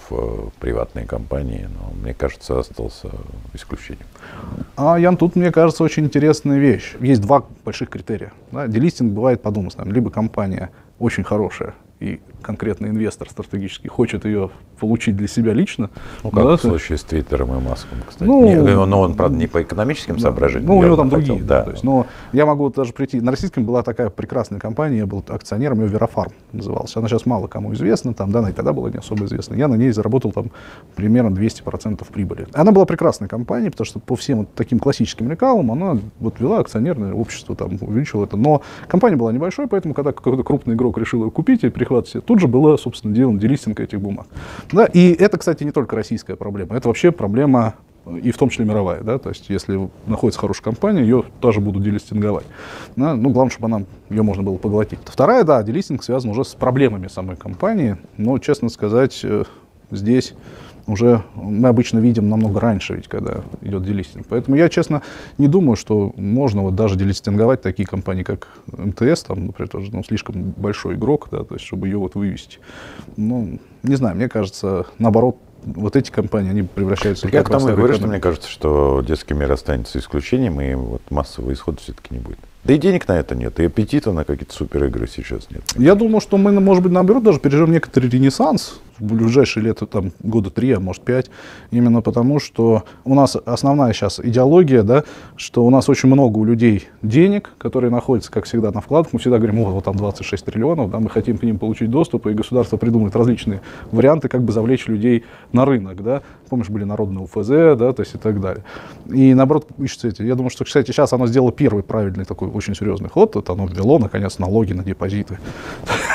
в приватные компании, но мне кажется, остался исключением. А, Ян, тут, мне кажется, очень интересная вещь. Есть два больших критерия. Да? Делистинг бывает по двум основам. Либо компания очень хорошая, и конкретный инвестор стратегически хочет ее получить для себя лично. Ну, как да, в случае с Твиттером и Маском, кстати. Ну, не, но он, правда, не по экономическим да, соображениям. Ну, у него там хотел, другие. да. То есть, но я могу даже прийти. На российском была такая прекрасная компания, я был акционером, ее Верафарм называлась. Она сейчас мало кому известна, там, да, она и тогда была не особо известна. Я на ней заработал там примерно двести процентов прибыли. Она была прекрасной компанией, потому что по всем вот таким классическим лекалам она вот вела акционерное общество, там, увеличила это. Но компания была небольшой, поэтому когда какой-то крупный игрок решил ее купить и прихватывать себе, тут же было, собственно, делом делистинг этих бумаг. Да, и это, кстати, не только российская проблема, это вообще проблема и в том числе мировая, да, то есть если находится хорошая компания, ее тоже будут делистинговать. Да, ну, главное, чтобы она, ее можно было поглотить. Вторая, да, делистинг связан уже с проблемами самой компании, но, честно сказать, здесь уже мы обычно видим намного раньше, ведь, когда идет делистинг. Поэтому я, честно, не думаю, что можно вот даже делистинговать такие компании, как эм тэ эс, там, например, тоже, ну, слишком большой игрок, да, то есть, чтобы ее вот вывести. Ну, не знаю, мне кажется, наоборот, вот эти компании, они превращаются в... Я к тому и говорю, что мне кажется, что детский мир останется исключением, и вот массовый исход все-таки не будет. Да и денег на это нет, и аппетита на какие-то суперигры сейчас нет. Я думаю, что мы, может быть, наоборот, даже переживем некоторый ренессанс в ближайшие лет, там, года три, а может пять, именно потому, что у нас основная сейчас идеология, да, что у нас очень много у людей денег, которые находятся, как всегда, на вкладах. Мы всегда говорим, вот, вот там двадцать шесть триллионов, да, мы хотим к ним получить доступ, и государство придумывает различные варианты, как бы завлечь людей на рынок, да. Помнишь, были народные УФЗ, да, то есть и так далее. И, наоборот, ищется эти. Я думаю, что, кстати, сейчас оно сделало первый правильный такой очень серьезный ход, это оно ввело, наконец, налоги на депозиты.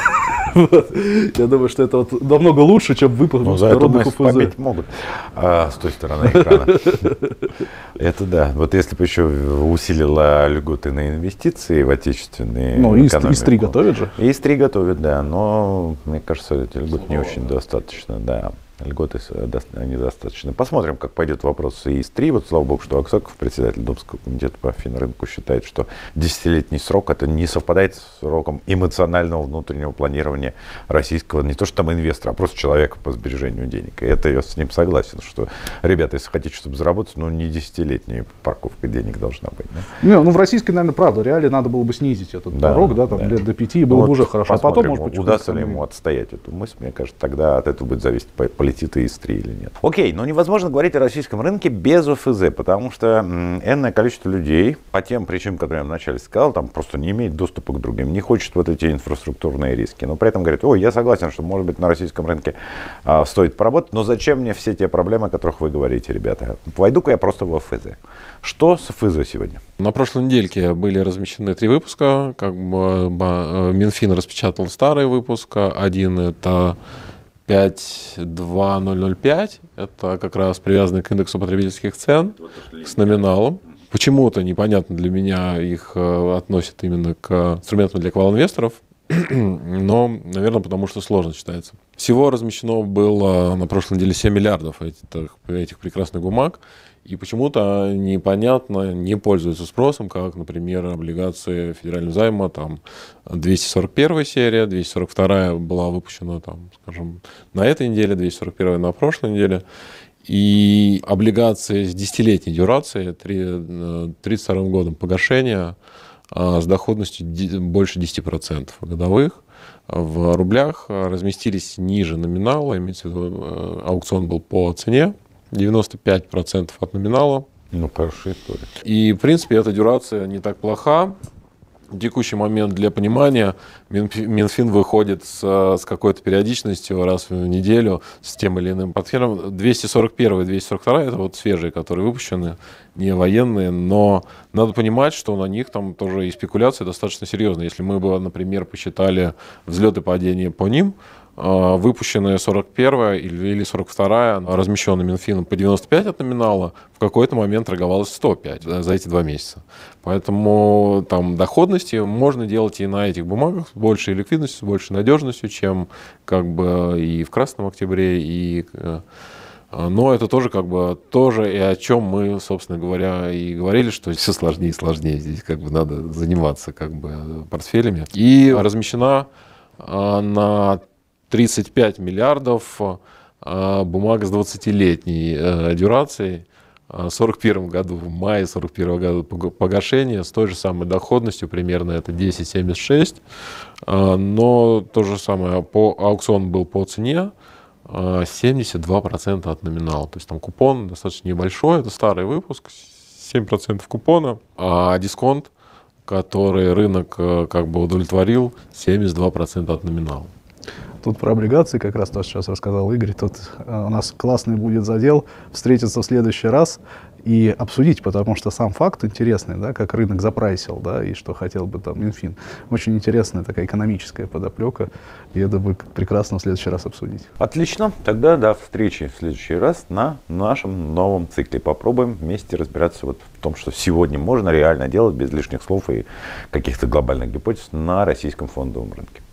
Вот. Я думаю, что это вот намного лучше, чем выпуск Ну, за это мы ОФЗ. побить могут а, с той стороны экрана. Это да. Вот если бы еще усилила льготы на инвестиции в отечественные Ну, ИС экономику. три готовят же. ИС три готовят, да. Но, мне кажется, эти льготы не очень достаточно, да. Льготы недостаточно. Посмотрим, как пойдет вопрос с ИС три. Вот, слава богу, что Аксаков, председатель Думского комитета по финрынку, считает, что десятилетний срок это не совпадает с сроком эмоционального внутреннего планирования российского, не то что там инвестора, а просто человека по сбережению денег. И это я с ним согласен, что, ребята, если хотите, чтобы заработать, ну, не десятилетняя парковка денег должна быть. Да? Не, ну, в российской, наверное, правда, реально надо было бы снизить этот Да, порог, да, там, да. лет до пяти, было Вот бы уже хорошо. А потом, может быть, удастся ли ему отстоять эту мысль, мне кажется, тогда от этого будет зависеть, полетит ИС три или нет. Окей, но невозможно говорить о российском рынке без ОФЗ, потому что м, энное количество людей, по тем причинам, которые я вначале сказал, там просто не имеет доступа к другим, не хочет вот эти инфраструктурные риски, но при этом говорит: ой, я согласен, что, может быть, на российском рынке а, стоит поработать, но зачем мне все те проблемы, о которых вы говорите, ребята? Пойду-ка я просто в ОФЗ. Что с ОФЗ сегодня? На прошлой недельке были размещены три выпуска. Как бы Минфин распечатал старый выпуск. Один — это пять два ноль ноль пять. Это как раз привязанный к индексу потребительских цен с номиналом. Почему-то непонятно для меня их относят именно к инструментам для квал-инвесторов. Но, наверное, потому что сложно считается. Всего размещено было на прошлой неделе семь миллиардов этих, этих прекрасных бумаг. И почему-то непонятно, не пользуются спросом, как, например, облигации федерального займа, там, двести сорок первая серия, двести сорок вторая была выпущена, там, скажем, на этой неделе, двести сорок первая на прошлой неделе. И облигации с десятилетней дюрацией, тридцать вторым годом погашения, с доходностью больше десяти процентов годовых, в рублях разместились ниже номинала, имеется в виду, аукцион был по цене, девяносто пять процентов от номинала. Ну, хорошая история. И, в принципе, эта дюрация не так плоха. В текущий момент, для понимания, Минфин выходит с, с какой-то периодичностью раз в неделю с тем или иным портфелем. двести сорок первая и двести сорок вторая — это вот свежие, которые выпущены, не военные, но надо понимать, что на них там тоже и спекуляция достаточно серьезная. Если мы бы, например, посчитали взлет и падение по ним, выпущенная сорок первая или сорок вторая, размещенная Минфином по девяносто пять от номинала, в какой-то момент торговалась сто пять за эти два месяца. Поэтому там доходности можно делать и на этих бумагах с большей ликвидностью, с большей надежностью, чем как бы и в Красном Октябре, и... Но это тоже как бы тоже и о чем мы, собственно говоря, и говорили, что все сложнее и сложнее. Здесь как бы надо заниматься как бы портфелями. И размещена на тридцать пять миллиардов бумага с двадцатилетней дюрацией. В сорок первом году, в мае сорок первого года погашение с той же самой доходностью, примерно это десять семьдесят шесть. Но то же самое, по, аукцион был по цене семьдесят два процента от номинала. То есть там купон достаточно небольшой, это старый выпуск, семь процентов купона, а дисконт, который рынок как бы удовлетворил, семьдесят два процента от номинала. Тут про облигации как раз то, что сейчас рассказал Игорь. Тут э, у нас классный будет задел встретиться в следующий раз и обсудить, потому что сам факт интересный, да, как рынок запрайсил, да, и что хотел бы там Минфин. Очень интересная такая экономическая подоплека, и это будет прекрасно в следующий раз обсудить. Отлично, тогда до встречи в следующий раз на нашем новом цикле. Попробуем вместе разбираться вот в том, что сегодня можно реально делать без лишних слов и каких-то глобальных гипотез на российском фондовом рынке.